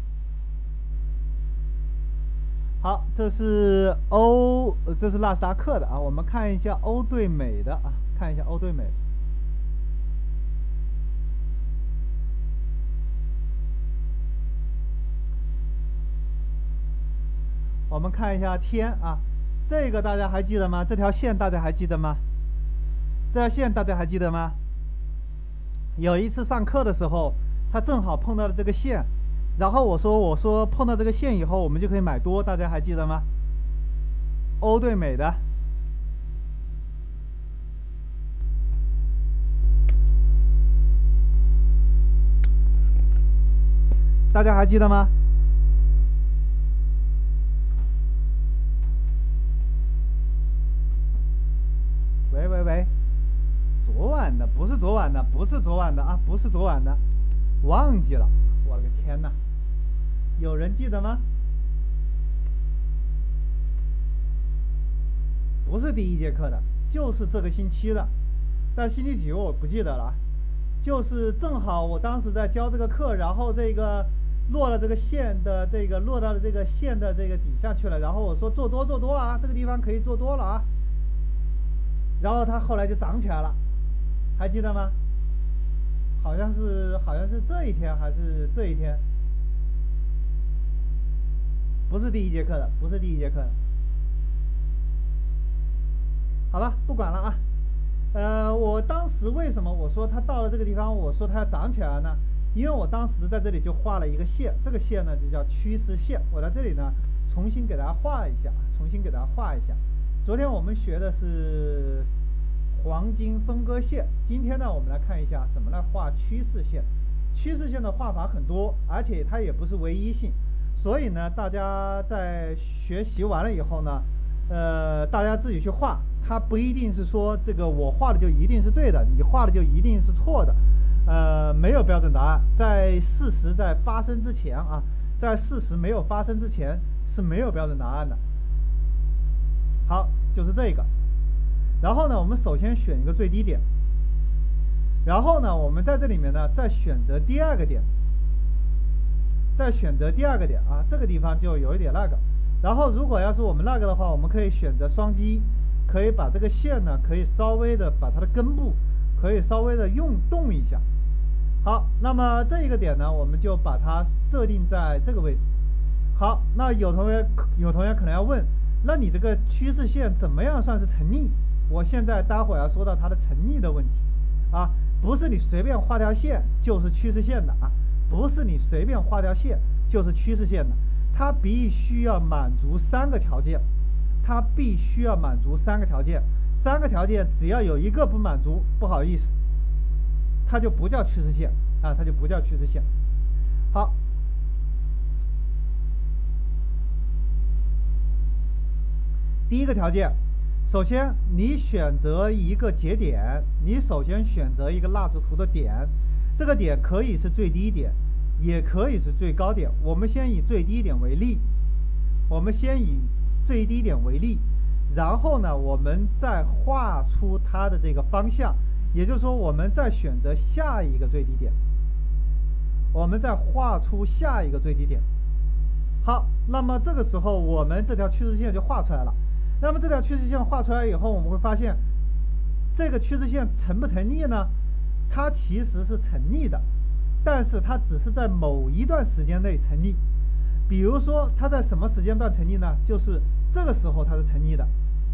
好，这是欧，这是纳斯达克的啊。我们看一下欧对美的啊，看一下欧对美。我们看一下天啊，这个大家还记得吗？这条线大家还记得吗？这条线大家还记得吗？有一次上课的时候，他正好碰到了这个线。然后我说我说碰到这个线以后，我们就可以买多，大家还记得吗？欧对美的，大家还记得吗？喂喂喂，昨晚的不是昨晚的，不是昨晚的啊，不是昨晚的，忘记了，我的个天哪！有人记得吗？不是第一节课的，就是这个星期的，但星期几我不记得了。就是正好我当时在教这个课，然后这个落了这个线的这个落到了这个线的这个底下去了，然后我说做多做多啊，这个地方可以做多了啊。然后它后来就涨起来了，还记得吗？好像是好像是这一天还是这一天。不是第一节课的，不是第一节课的，好吧，不管了啊。呃，我当时为什么我说它到了这个地方，我说它要涨起来呢？ 因为我当时在这里就画了一个线，这个线呢就叫趋势线。我在这里呢重新给大家画一下，重新给大家画一下。昨天我们学的是黄金分割线，今天呢我们来看一下怎么来画趋势线。趋势线的画法很多，而且它也不是唯一性，所以呢大家在学习完了以后呢，呃，大家自己去画，它不一定是说这个我画的就一定是对的，你画的就一定是错的。呃，没有标准答案，在事实在发生之前啊，在事实没有发生之前是没有标准答案的。好，就是这个。然后呢，我们首先选一个最低点，然后呢，我们在这里面呢再选择第二个点，再选择第二个点啊，这个地方就有一点那个。然后如果要是我们那个的话，我们可以选择双击，可以把这个线呢，可以稍微的把它的根部可以稍微的用动一下。好，那么这一个点呢，我们就把它设定在这个位置。好，那有同学有同学可能要问，那你这个趋势线怎么样算是成立？我现在待会儿要说到它的成立的问题啊，不是你随便画条线就是趋势线的啊，不是你随便画条线就是趋势线的，它必须要满足三个条件，它必须要满足三个条件，三个条件只要有一个不满足，不好意思，它就不叫趋势线啊，它就不叫趋势线。好，第一个条件，首先你选择一个节点，你首先选择一个蜡烛图的点，这个点可以是最低点，也可以是最高点。我们先以最低点为例，我们先以最低点为例，然后呢，我们再画出它的这个方向。也就是说，我们再选择下一个最低点，我们再画出下一个最低点。好，那么这个时候我们这条趋势线就画出来了。那么这条趋势线画出来以后，我们会发现，这个趋势线成不成立呢？它其实是成立的，但是它只是在某一段时间内成立。比如说，它在什么时间段成立呢？就是这个时候它是成立的。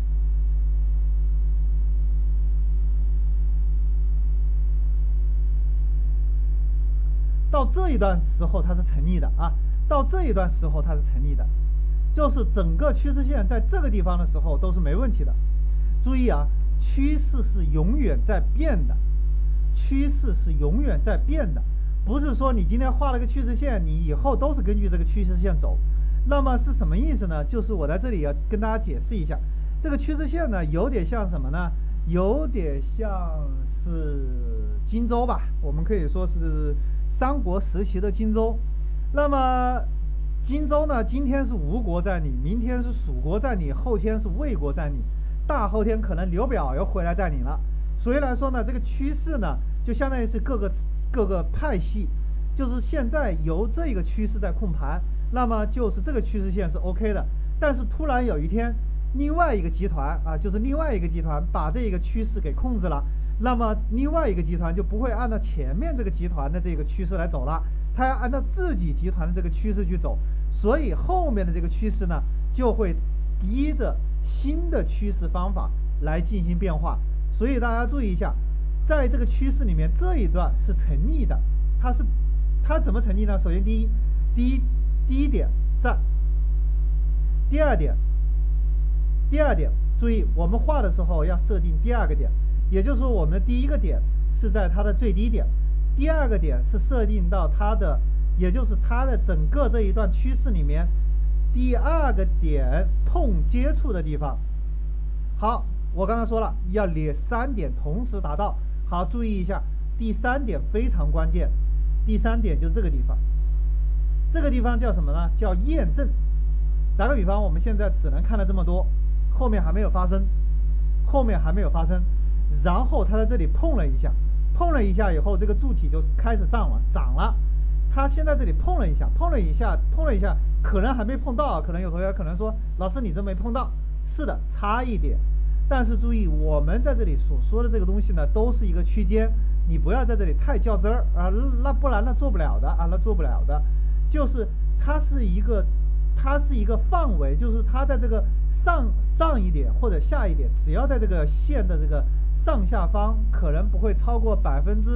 到这一段时候它是成立的啊，到这一段时候它是成立的，就是整个趋势线在这个地方的时候都是没问题的。注意啊，趋势是永远在变的，趋势是永远在变的，不是说你今天画了个趋势线，你以后都是根据这个趋势线走。那么是什么意思呢？就是我在这里要跟大家解释一下，这个趋势线呢，有点像什么呢？有点像是荆州吧，我们可以说是三国时期的荆州。那么荆州呢，今天是吴国占领，明天是蜀国占领，后天是魏国占领，大后天可能刘表又回来占领了。所以来说呢，这个趋势呢，就相当于是各个各个派系，就是现在由这个趋势在控盘，那么就是这个趋势线是 OK 的。但是突然有一天，另外一个集团啊，就是另外一个集团把这个趋势给控制了，那么另外一个集团就不会按照前面这个集团的这个趋势来走了，它要按照自己集团的这个趋势去走，所以后面的这个趋势呢，就会依着新的趋势方法来进行变化。所以大家注意一下，在这个趋势里面这一段是成立的，它是它怎么成立呢？首先第一，第一第一点站，第二点，第二点，注意我们画的时候要设定第二个点，也就是说我们的第一个点是在它的最低点，第二个点是设定到它的，也就是它的整个这一段趋势里面第二个点碰接触的地方。好，我刚才说了要列三点同时达到。好，注意一下，第三点非常关键，第三点就是这个地方，这个地方叫什么呢？叫验证。打个比方，我们现在只能看到这么多，后面还没有发生，后面还没有发生，然后它在这里碰了一下，碰了一下以后，这个柱体就开始涨了，涨了。它现在这里碰了一下，碰了一下，碰了一下，可能还没碰到，可能有同学可能说，老师你这没碰到，是的，差一点。但是注意，我们在这里所说的这个东西呢，都是一个区间，你不要在这里太较真儿啊，那不然那做不了的啊，那做不了的，就是它是一个，它是一个范围，就是它在这个上上一点或者下一点，只要在这个线的这个上下方，可能不会超过百分之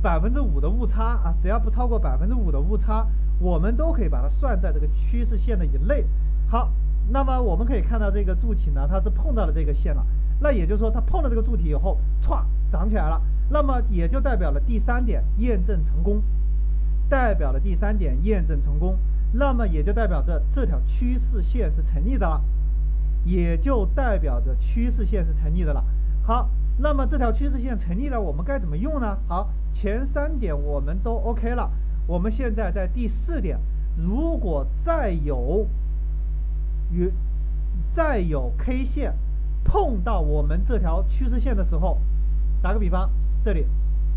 百分之五的误差啊，只要不超过百分之五的误差，我们都可以把它算在这个趋势线的以内。好，那么我们可以看到这个柱体呢，它是碰到了这个线了，那也就是说它碰了这个柱体以后，歘涨起来了，那么也就代表了第三点验证成功，代表了第三点验证成功，那么也就代表着这条趋势线是成立的了，也就代表着趋势线是成立的了。好。那么这条趋势线成立了，我们该怎么用呢？好，前三点我们都 OK 了，我们现在在第四点，如果再有与再有 K 线碰到我们这条趋势线的时候，打个比方，这里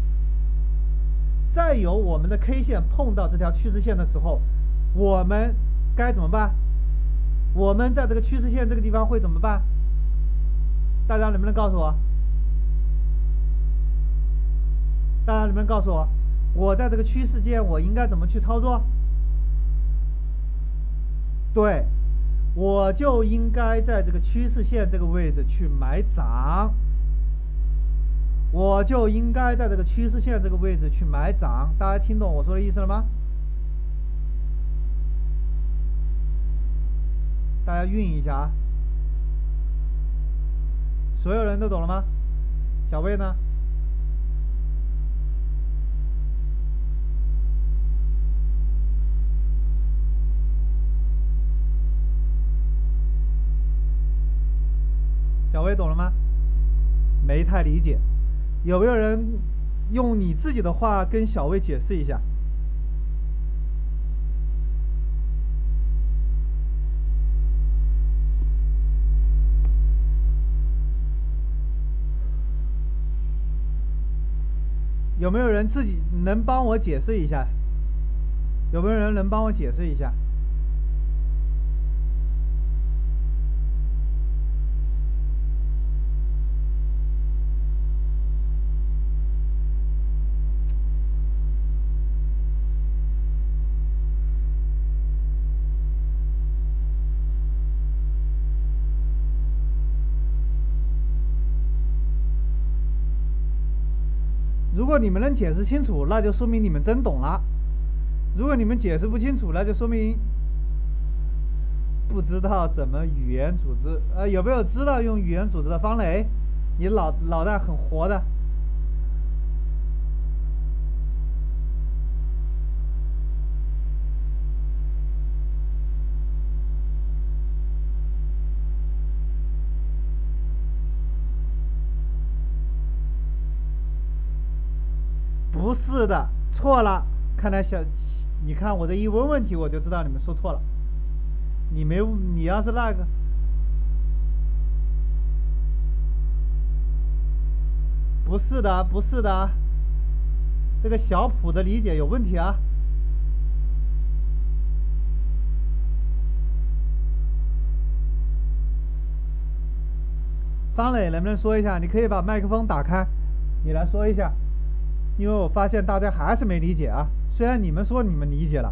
再有我们的 K 线碰到这条趋势线的时候，我们该怎么办？我们在这个趋势线这个地方会怎么办？大家能不能告诉我？大家能不能告诉我，我在这个趋势线我应该怎么去操作？对，我就应该在这个趋势线这个位置去买涨，我就应该在这个趋势线这个位置去买涨。大家听懂我说的意思了吗？大家运一下啊，所有人都懂了吗？小魏呢？小薇懂了吗？没太理解，有没有人用你自己的话跟小薇解释一下？有没有人自己能帮我解释一下？有没有人能帮我解释一下？如果你们能解释清楚，那就说明你们真懂了；如果你们解释不清楚，那就说明不知道怎么语言组织。呃，有没有知道用语言组织的？方磊，你脑脑袋很活的。不是的，错了。看来小，你看我这一问问题，我就知道你们说错了。你没，你要是那个，不是的，不是的，这个小普的理解有问题啊。方磊能不能说一下？你可以把麦克风打开，你来说一下。因为我发现大家还是没理解啊，虽然你们说你们理解了。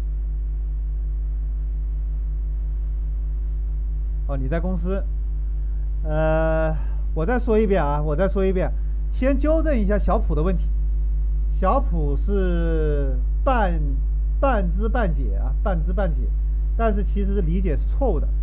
哦，你在公司，呃，我再说一遍啊，我再说一遍，先纠正一下小普的问题。小普是半半知半解啊，半知半解，但是其实理解是错误的。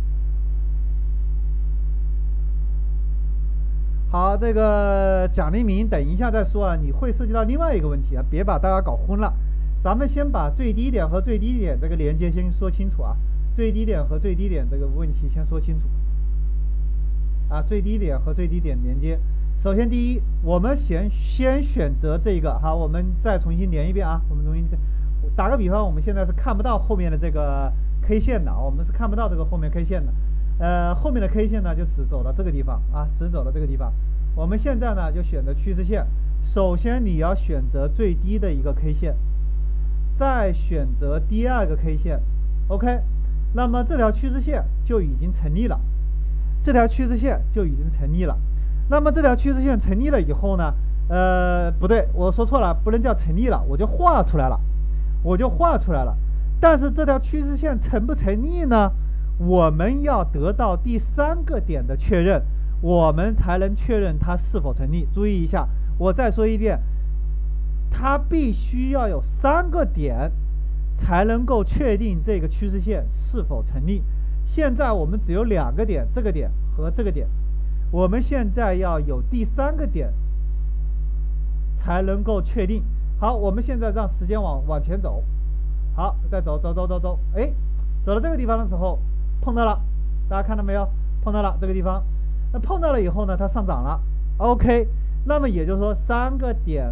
好，这个蒋立明，等一下再说啊，你会涉及到另外一个问题啊，别把大家搞混了。咱们先把最低点和最低点这个连接先说清楚啊，最低点和最低点这个问题先说清楚。啊，最低点和最低点连接。首先，第一，我们先先选择这个，好，我们再重新连一遍啊，我们重新再打个比方，我们现在是看不到后面的这个 K 线的，我们是看不到这个后面 K 线的。呃，后面的 K 线呢，就只走到这个地方啊，只走到这个地方。我们现在呢，就选择趋势线。首先你要选择最低的一个 K 线，再选择第二个 K 线 ，OK。那么这条趋势线就已经成立了，这条趋势线就已经成立了。那么这条趋势线成立了以后呢，呃，不对，我说错了，不能叫成立了，我就画出来了，我就画出来了。但是这条趋势线成不成立呢？我们要得到第三个点的确认，我们才能确认它是否成立。注意一下，我再说一遍， 它必须要有三个点，才能够确定这个趋势线是否成立。现在我们只有两个点，这个点和这个点，我们现在要有第三个点，才能够确定。好，我们现在让时间往往前走，好，再走走走走走，哎，走到这个地方的时候碰到了，大家看到没有？碰到了这个地方，那碰到了以后呢，它上涨了 ，OK， 那么也就是说三个点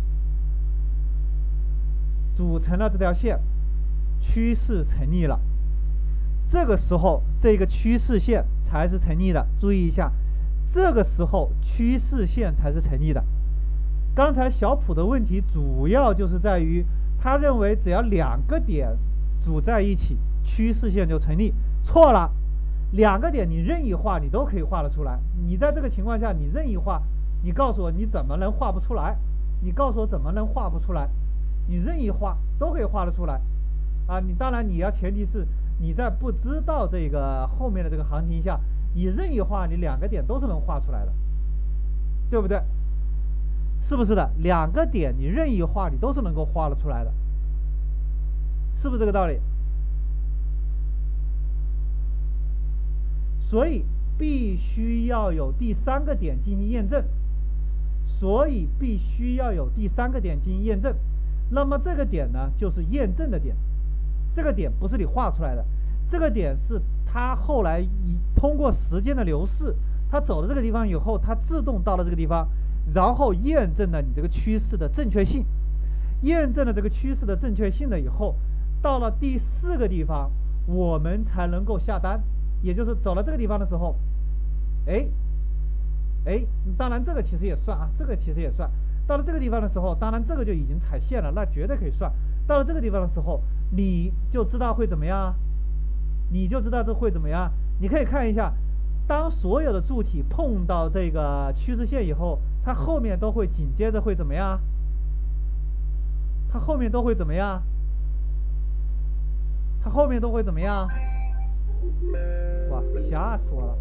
组成了这条线，趋势成立了。这个时候，这个趋势线才是成立的。注意一下，这个时候趋势线才是成立的。刚才小普的问题主要就是在于，他认为只要两个点组在一起，趋势线就成立。错了，两个点你任意画，你都可以画得出来。你在这个情况下，你任意画，你告诉我你怎么能画不出来？你告诉我怎么能画不出来？你任意画都可以画得出来，啊，你当然你要前提是你在不知道这个后面的这个行情下，你任意画，你两个点都是能画出来的，对不对？是不是的？两个点你任意画，你都是能够画得出来的，是不是这个道理？所以必须要有第三个点进行验证，所以必须要有第三个点进行验证。那么这个点呢，就是验证的点。这个点不是你画出来的，这个点是它后来以通过时间的流逝，它走了这个地方以后，它自动到了这个地方，然后验证了你这个趋势的正确性。验证了这个趋势的正确性了以后，到了第四个地方，我们才能够下单。也就是走到这个地方的时候，哎，哎，当然这个其实也算啊，这个其实也算。到了这个地方的时候，当然这个就已经踩线了，那绝对可以算。到了这个地方的时候，你就知道会怎么样，你就知道这会怎么样。你可以看一下，当所有的柱体碰到这个趋势线以后，它后面都会紧接着会怎么样？它后面都会怎么样？它后面都会怎么样？哇，吓死我了！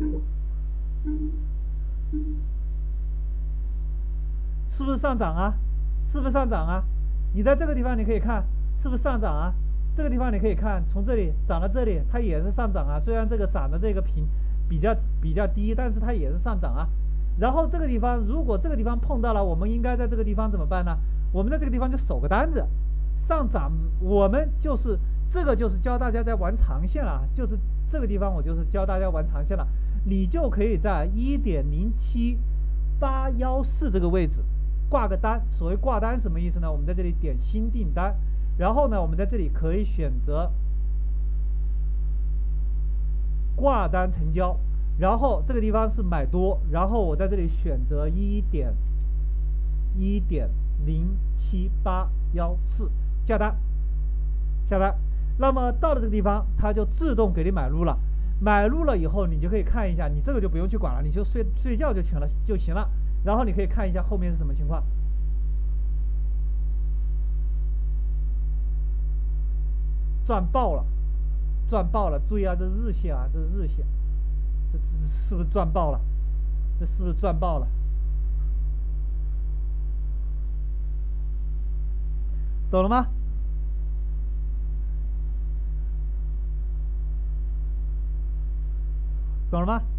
是不是上涨啊？是不是上涨啊？你在这个地方你可以看，是不是上涨啊？这个地方你可以看，从这里涨到这里，它也是上涨啊。虽然这个涨的这个平比较比较低，但是它也是上涨啊。然后这个地方，如果这个地方碰到了，我们应该在这个地方怎么办呢？我们在这个地方就守个单子，上涨，我们就是这个就是教大家在玩长线了，就是这个地方我就是教大家玩长线了，你就可以在一点零七八一四这个位置挂个单。所谓挂单什么意思呢？我们在这里点新订单，然后呢，我们在这里可以选择挂单成交，然后这个地方是买多，然后我在这里选择一点一点零七八一四下单，下单。那么到了这个地方，它就自动给你买入了。买入了以后，你就可以看一下，你这个就不用去管了，你就睡睡觉就行了就行了。然后你可以看一下后面是什么情况。赚爆了，赚爆了！注意啊，这是日线啊，这是日线，这这是不是赚爆了？这是不是赚爆了？懂了吗？懂了吗？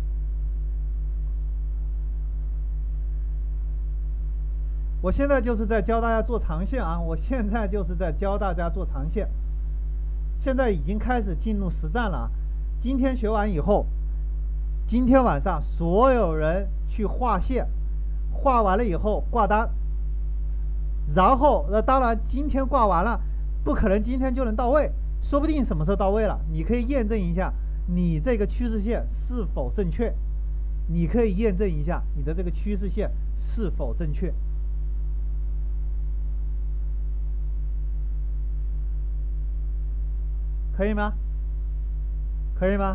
我现在就是在教大家做长线啊！我现在就是在教大家做长线。现在已经开始进入实战了啊！今天学完以后，今天晚上所有人去画线，画完了以后挂单。然后那当然今天挂完了，不可能今天就能到位，说不定什么时候到位了。你可以验证一下你这个趋势线是否正确，你可以验证一下你的这个趋势线是否正确。可以吗？可以吗？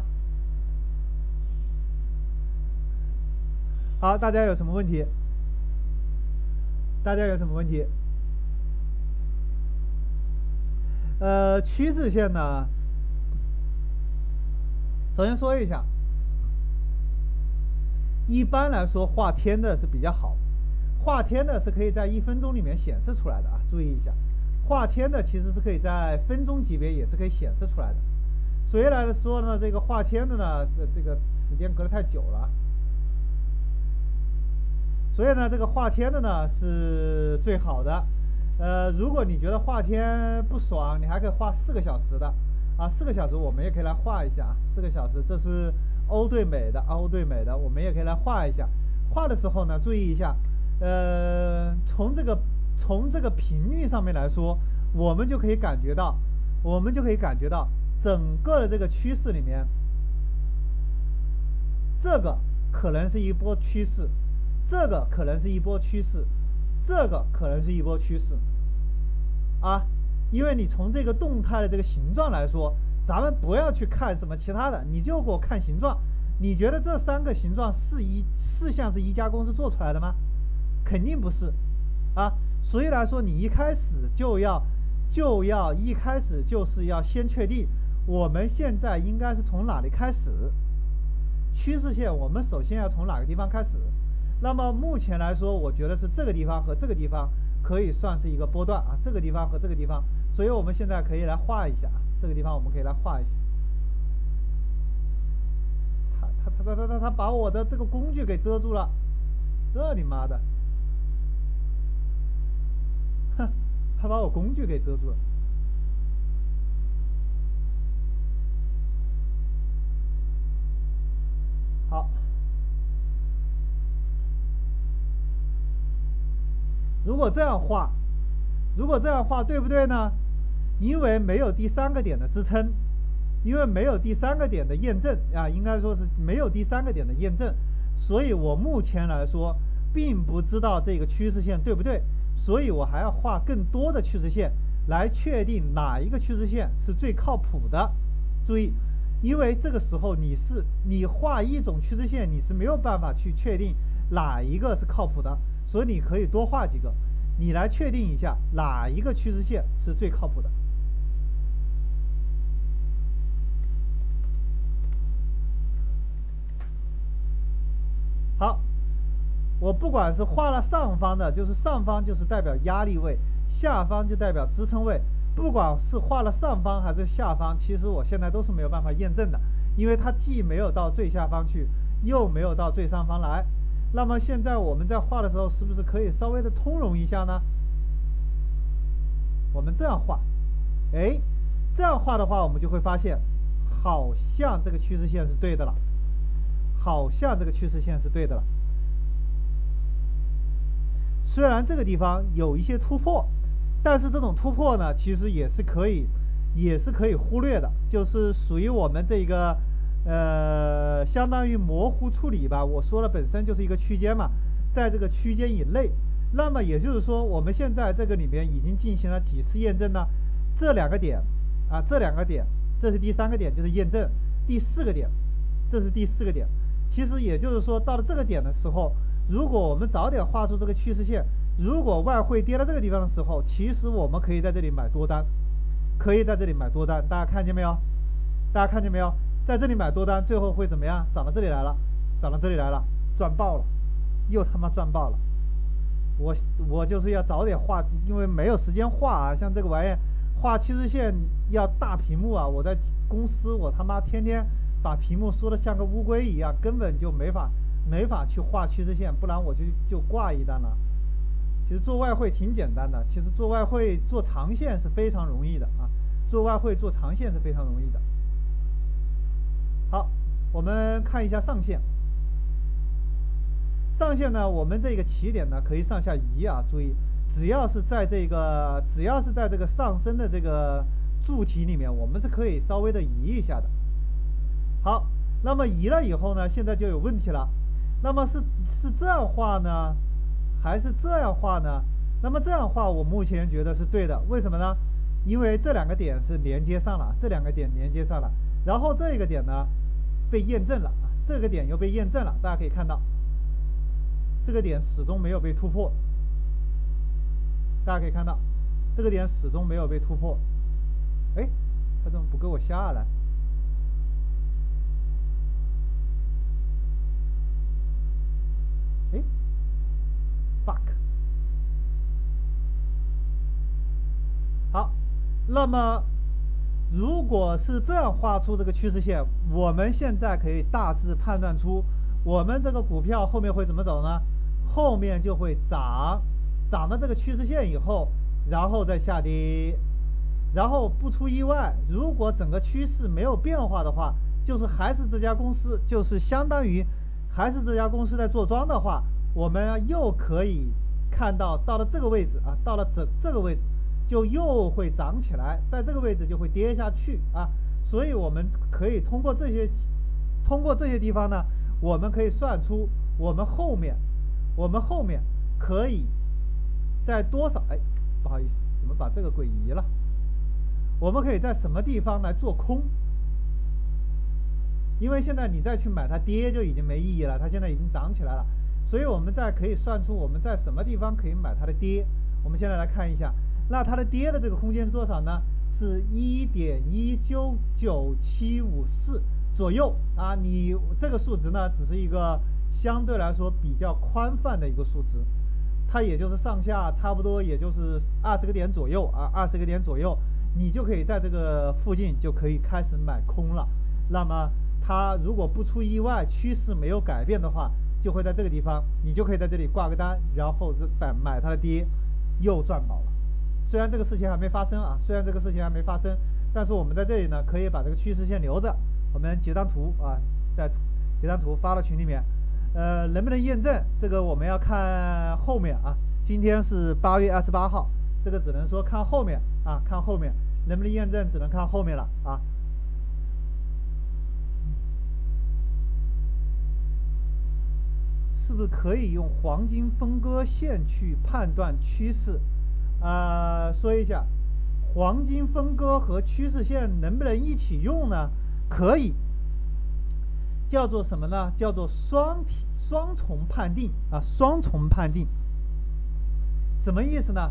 好，大家有什么问题？大家有什么问题？呃，趋势线呢，首先说一下，一般来说画天的是比较好， 画天的是可以在一分钟里面显示出来的啊，注意一下，画天的其实是可以在分钟级别也是可以显示出来的。所以来说呢，这个画天的呢，这个时间隔得太久了。所以呢，这个画天的呢是最好的。呃，如果你觉得画天不爽，你还可以画四个小时的啊，四个小时我们也可以来画一下。四个小时，这是欧对美的，欧对美的，我们也可以来画一下。画的时候呢，注意一下，呃，从这个从这个频率上面来说，我们就可以感觉到，我们就可以感觉到整个的这个趋势里面，这个可能是一波趋势。这个可能是一波趋势，这个可能是一波趋势，啊，因为你从这个动态的这个形状来说，咱们不要去看什么其他的，你就给我看形状。你觉得这三个形状是一是像是一家公司做出来的吗？肯定不是，啊，所以来说你一开始就要就要一开始就是要先确定我们现在应该是从哪里开始，趋势线我们首先要从哪个地方开始。那么目前来说，我觉得是这个地方和这个地方可以算是一个波段啊，这个地方和这个地方，所以我们现在可以来画一下啊，这个地方我们可以来画一下。他他他他他他把我的这个工具给遮住了，这你妈的，哼，他把我工具给遮住了。好。如果这样画，如果这样画对不对呢？因为没有第三个点的支撑，因为没有第三个点的验证啊，应该说是没有第三个点的验证，所以我目前来说并不知道这个趋势线对不对，所以我还要画更多的趋势线来确定哪一个趋势线是最靠谱的。注意，因为这个时候你是你画一种趋势线，你是没有办法去确定哪一个是靠谱的。所以你可以多画几个，你来确定一下哪一个趋势线是最靠谱的。好，我不管是画了上方的，就是上方就是代表压力位，下方就代表支撑位。不管是画了上方还是下方，其实我现在都是没有办法验证的，因为它既没有到最下方去，又没有到最上方来。那么现在我们在画的时候，是不是可以稍微的通融一下呢？我们这样画，哎，这样画的话，我们就会发现，好像这个趋势线是对的了，好像这个趋势线是对的了。虽然这个地方有一些突破，但是这种突破呢，其实也是可以，也是可以忽略的，就是属于我们这个。呃，相当于模糊处理吧。我说了，本身就是一个区间嘛，在这个区间以内。那么也就是说，我们现在这个里面已经进行了几次验证呢？这两个点啊，这两个点，这是第三个点，就是验证。第四个点，这是第四个点。其实也就是说，到了这个点的时候，如果我们早点画出这个趋势线，如果外汇跌到这个地方的时候，其实我们可以在这里买多单，可以在这里买多单。大家看见没有？大家看见没有？在这里买多单，最后会怎么样？涨到这里来了，涨到这里来了，赚爆了，又他妈赚爆了。我我就是要早点画，因为没有时间画啊。像这个玩意，画趋势线要大屏幕啊。我在公司，我他妈天天把屏幕缩得像个乌龟一样，根本就没法没法去画趋势线，不然我就就挂一单了。其实做外汇挺简单的，其实做外汇做长线是非常容易的啊，做外汇做长线是非常容易的。好，我们看一下上限。上限呢，我们这个起点呢可以上下移啊，注意，只要是在这个只要是在这个上升的这个柱体里面，我们是可以稍微的移一下的。好，那么移了以后呢，现在就有问题了。那么是是这样画呢，还是这样画呢？那么这样画，我目前觉得是对的。为什么呢？因为这两个点是连接上了，这两个点连接上了。然后这个点呢被验证了啊，这个点又被验证了，大家可以看到，这个点始终没有被突破。大家可以看到，这个点始终没有被突破。哎，它怎么不给我下来？哎 ，fuck。 那么，如果是这样画出这个趋势线，我们现在可以大致判断出，我们这个股票后面会怎么走呢？后面就会涨，涨到这个趋势线以后，然后再下跌，然后不出意外，如果整个趋势没有变化的话，就是还是这家公司，就是相当于还是这家公司在做庄的话，我们又可以看到到了这个位置啊，到了这这个位置。就又会涨起来，在这个位置就会跌下去啊，所以我们可以通过这些，通过这些地方呢，我们可以算出我们后面，我们后面可以在多少？哎，不好意思，怎么把这个轨移了？我们可以在什么地方来做空？因为现在你再去买它跌就已经没意义了，它现在已经涨起来了，所以我们再可以算出我们在什么地方可以买它的跌。我们现在来看一下。那它的跌的这个空间是多少呢？是一点一九九七五四左右啊。你这个数值呢，只是一个相对来说比较宽泛的一个数值，它也就是上下差不多，也就是二十个点左右啊，二十个点左右，你就可以在这个附近就可以开始买空了。那么它如果不出意外，趋势没有改变的话，就会在这个地方，你就可以在这里挂个单，然后买买它的跌，又赚饱了。虽然这个事情还没发生啊，虽然这个事情还没发生，但是我们在这里呢，可以把这个趋势线留着。我们截张图啊，在截张图发到群里面，呃，能不能验证这个我们要看后面啊。今天是八月二十八号，这个只能说看后面啊，看后面能不能验证，只能看后面了啊。是不是可以用黄金分割线去判断趋势？啊、呃，说一下，黄金分割和趋势线能不能一起用呢？可以，叫做什么呢？叫做双体双重判定啊，双重判定，什么意思呢？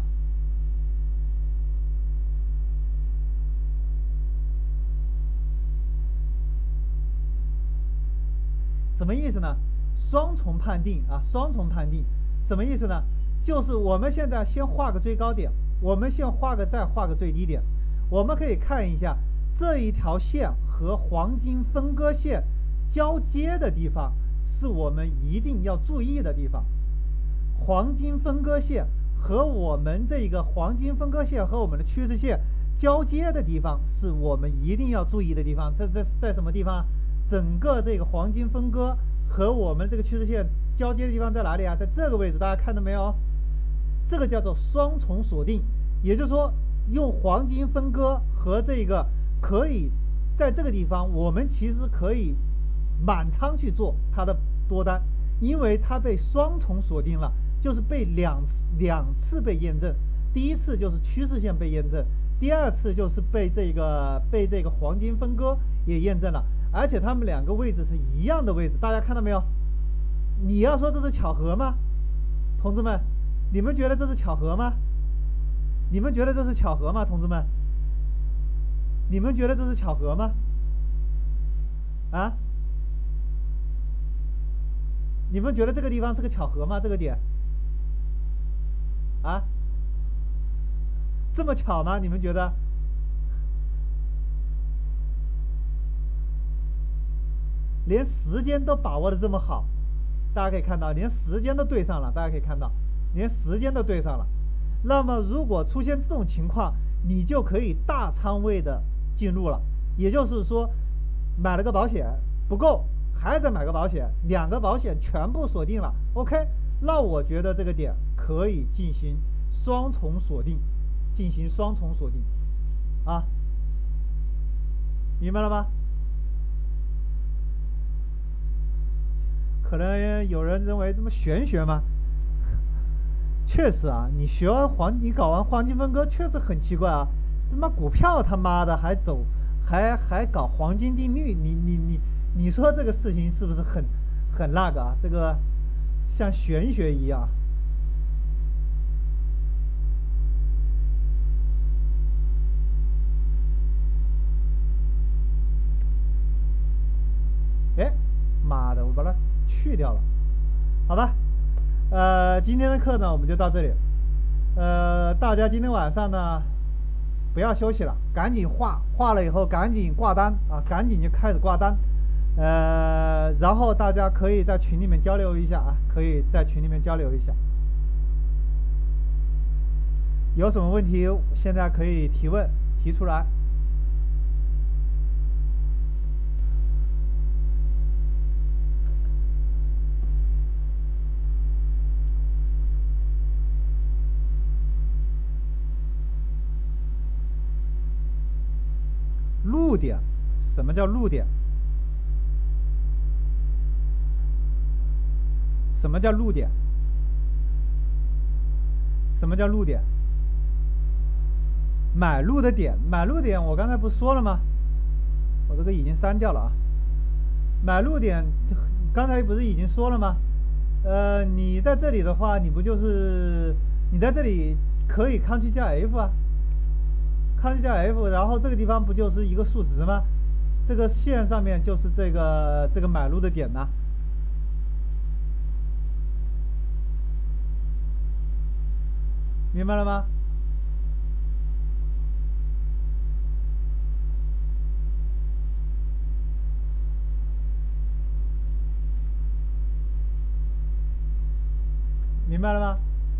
什么意思呢？双重判定啊，双重判定，什么意思呢？就是我们现在先画个最高点，我们先画个再画个最低点，我们可以看一下这一条线和黄金分割线交接的地方是我们一定要注意的地方。黄金分割线和我们这个黄金分割线和我们的趋势线交接的地方是我们一定要注意的地方。在在在什么地方？整个这个黄金分割和我们这个趋势线交接的地方在哪里啊？在这个位置，大家看到没有？这个叫做双重锁定，也就是说，用黄金分割和这个可以在这个地方，我们其实可以满仓去做它的多单，因为它被双重锁定了，就是被两次两次被验证。第一次就是趋势线被验证，第二次就是被这个被这个黄金分割也验证了，而且它们两个位置是一样的位置，大家看到没有？你要说这是巧合吗？同志们，你们觉得这是巧合吗？你们觉得这是巧合吗？同志们，你们觉得这是巧合吗？啊？你们觉得这个地方是个巧合吗？这个点？啊？这么巧吗？你们觉得？连时间都把握的这么好，大家可以看到，连时间都对上了。大家可以看到，连时间都对上了。那么，如果出现这种情况，你就可以大仓位的进入了。也就是说，买了个保险不够，还得买个保险，两个保险全部锁定了。OK， 那我觉得这个点可以进行双重锁定，进行双重锁定，啊，明白了吗？可能有人认为这么玄学吗？确实啊，你学完黄，你搞完黄金分割，确实很奇怪啊！他妈股票他妈的还走，还还搞黄金定律，你你你你说这个事情是不是很很那个啊？这个像玄学一样。哎，妈的，我把它去掉了，好吧。呃，今天的课呢，我们就到这里。呃，大家今天晚上呢， 不要休息了，赶紧画，画了以后赶紧挂单啊，赶紧就开始挂单。呃，然后大家可以在群里面交流一下啊，可以在群里面交流一下。有什么问题现在可以提问提出来。路点，什么叫路点？什么叫路点？什么叫路点？买入的点，买入点，我刚才不是说了吗？我这个已经删掉了啊。买入点，刚才不是已经说了吗？呃，你在这里的话，你不就是你在这里可以 Ctrl 加 F 啊 ，Ctrl 加 F， 然后这个地方不就是一个数值吗？这个线上面就是这个这个买入的点呐、啊。明白了吗？明白了吗？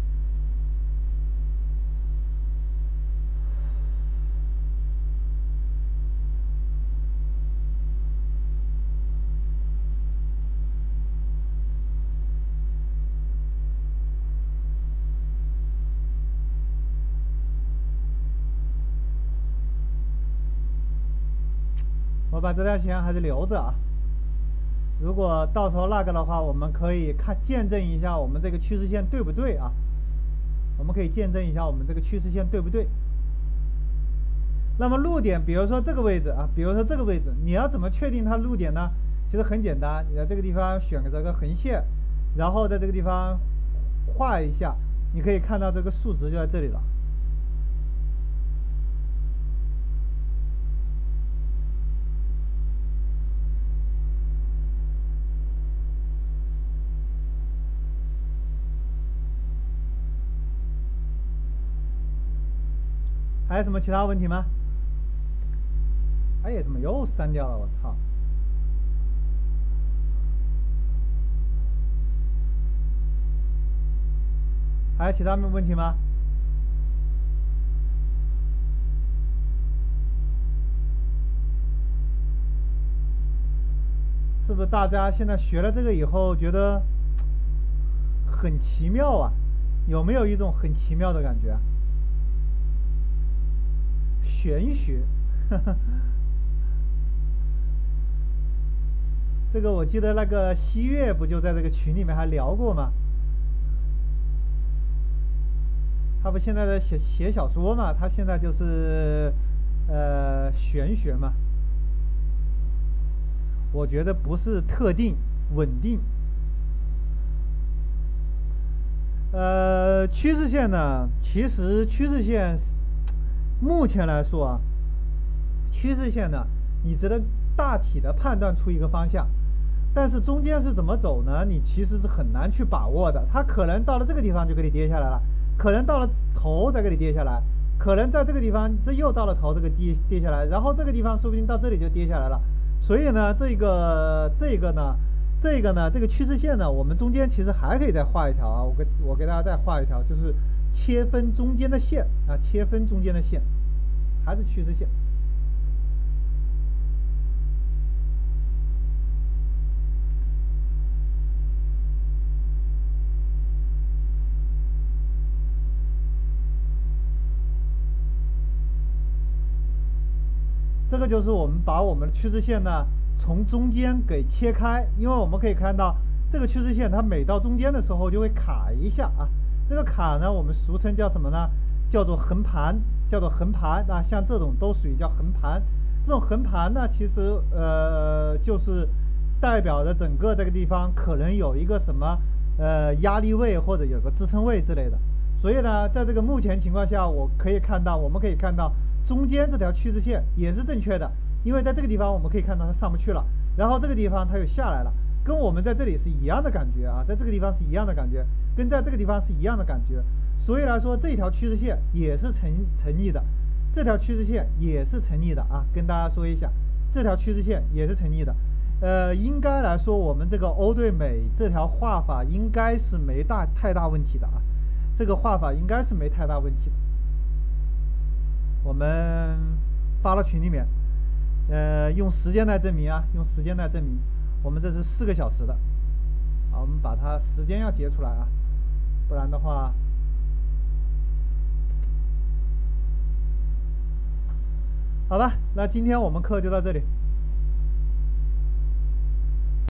我把这条线还是留着啊。如果到时候那个的话，我们可以看见证一下我们这个趋势线对不对啊？我们可以见证一下我们这个趋势线对不对？那么路点，比如说这个位置啊，比如说这个位置，你要怎么确定它路点呢？其实很简单，你在这个地方选个这个横线，然后在这个地方画一下，你可以看到这个数值就在这里了。还有什么其他问题吗？哎呀，怎么又删掉了？我操！还有其他问题吗？是不是大家现在学了这个以后觉得很奇妙啊？有没有一种很奇妙的感觉啊？玄学，呵呵，这个我记得那个西月不就在这个群里面还聊过吗？他不现在在写写小说嘛？他现在就是呃玄学嘛。我觉得不是特定稳定。呃，趋势线呢，其实趋势线。目前来说啊，趋势线呢，你只能大体的判断出一个方向，但是中间是怎么走呢？你其实是很难去把握的。它可能到了这个地方就给你跌下来了，可能到了头再给你跌下来，可能在这个地方这又到了头，这个跌跌下来，然后这个地方说不定到这里就跌下来了。所以呢，这个这个呢，这个呢，这个趋势线呢，我们中间其实还可以再画一条啊。我给我给大家再画一条，就是。切分中间的线啊，切分中间的线，还是趋势线。这个就是我们把我们的趋势线呢从中间给切开，因为我们可以看到这个趋势线它每到中间的时候就会卡一下啊。这个卡呢，我们俗称叫什么呢？叫做横盘，叫做横盘啊。像这种都属于叫横盘。这种横盘呢，其实呃就是代表着整个这个地方可能有一个什么呃压力位或者有个支撑位之类的。所以呢，在这个目前情况下，我可以看到，我们可以看到中间这条趋势线也是正确的，因为在这个地方我们可以看到它上不去了，然后这个地方它又下来了。跟我们在这里是一样的感觉啊，在这个地方是一样的感觉，跟在这个地方是一样的感觉，所以来说这条趋势线也是成成立的。 这条趋势线也是成立的啊，跟大家说一下，这条趋势线也是成立的。呃，应该来说，我们这个欧对美这条画法应该是没大太大问题的啊，这个画法应该是没太大问题的。我们发到群里面，呃，用时间来证明啊，用时间来证明。我们这是四个小时的，好，我们把它时间要截出来啊，不然的话。好吧，那今天我们课就到这里。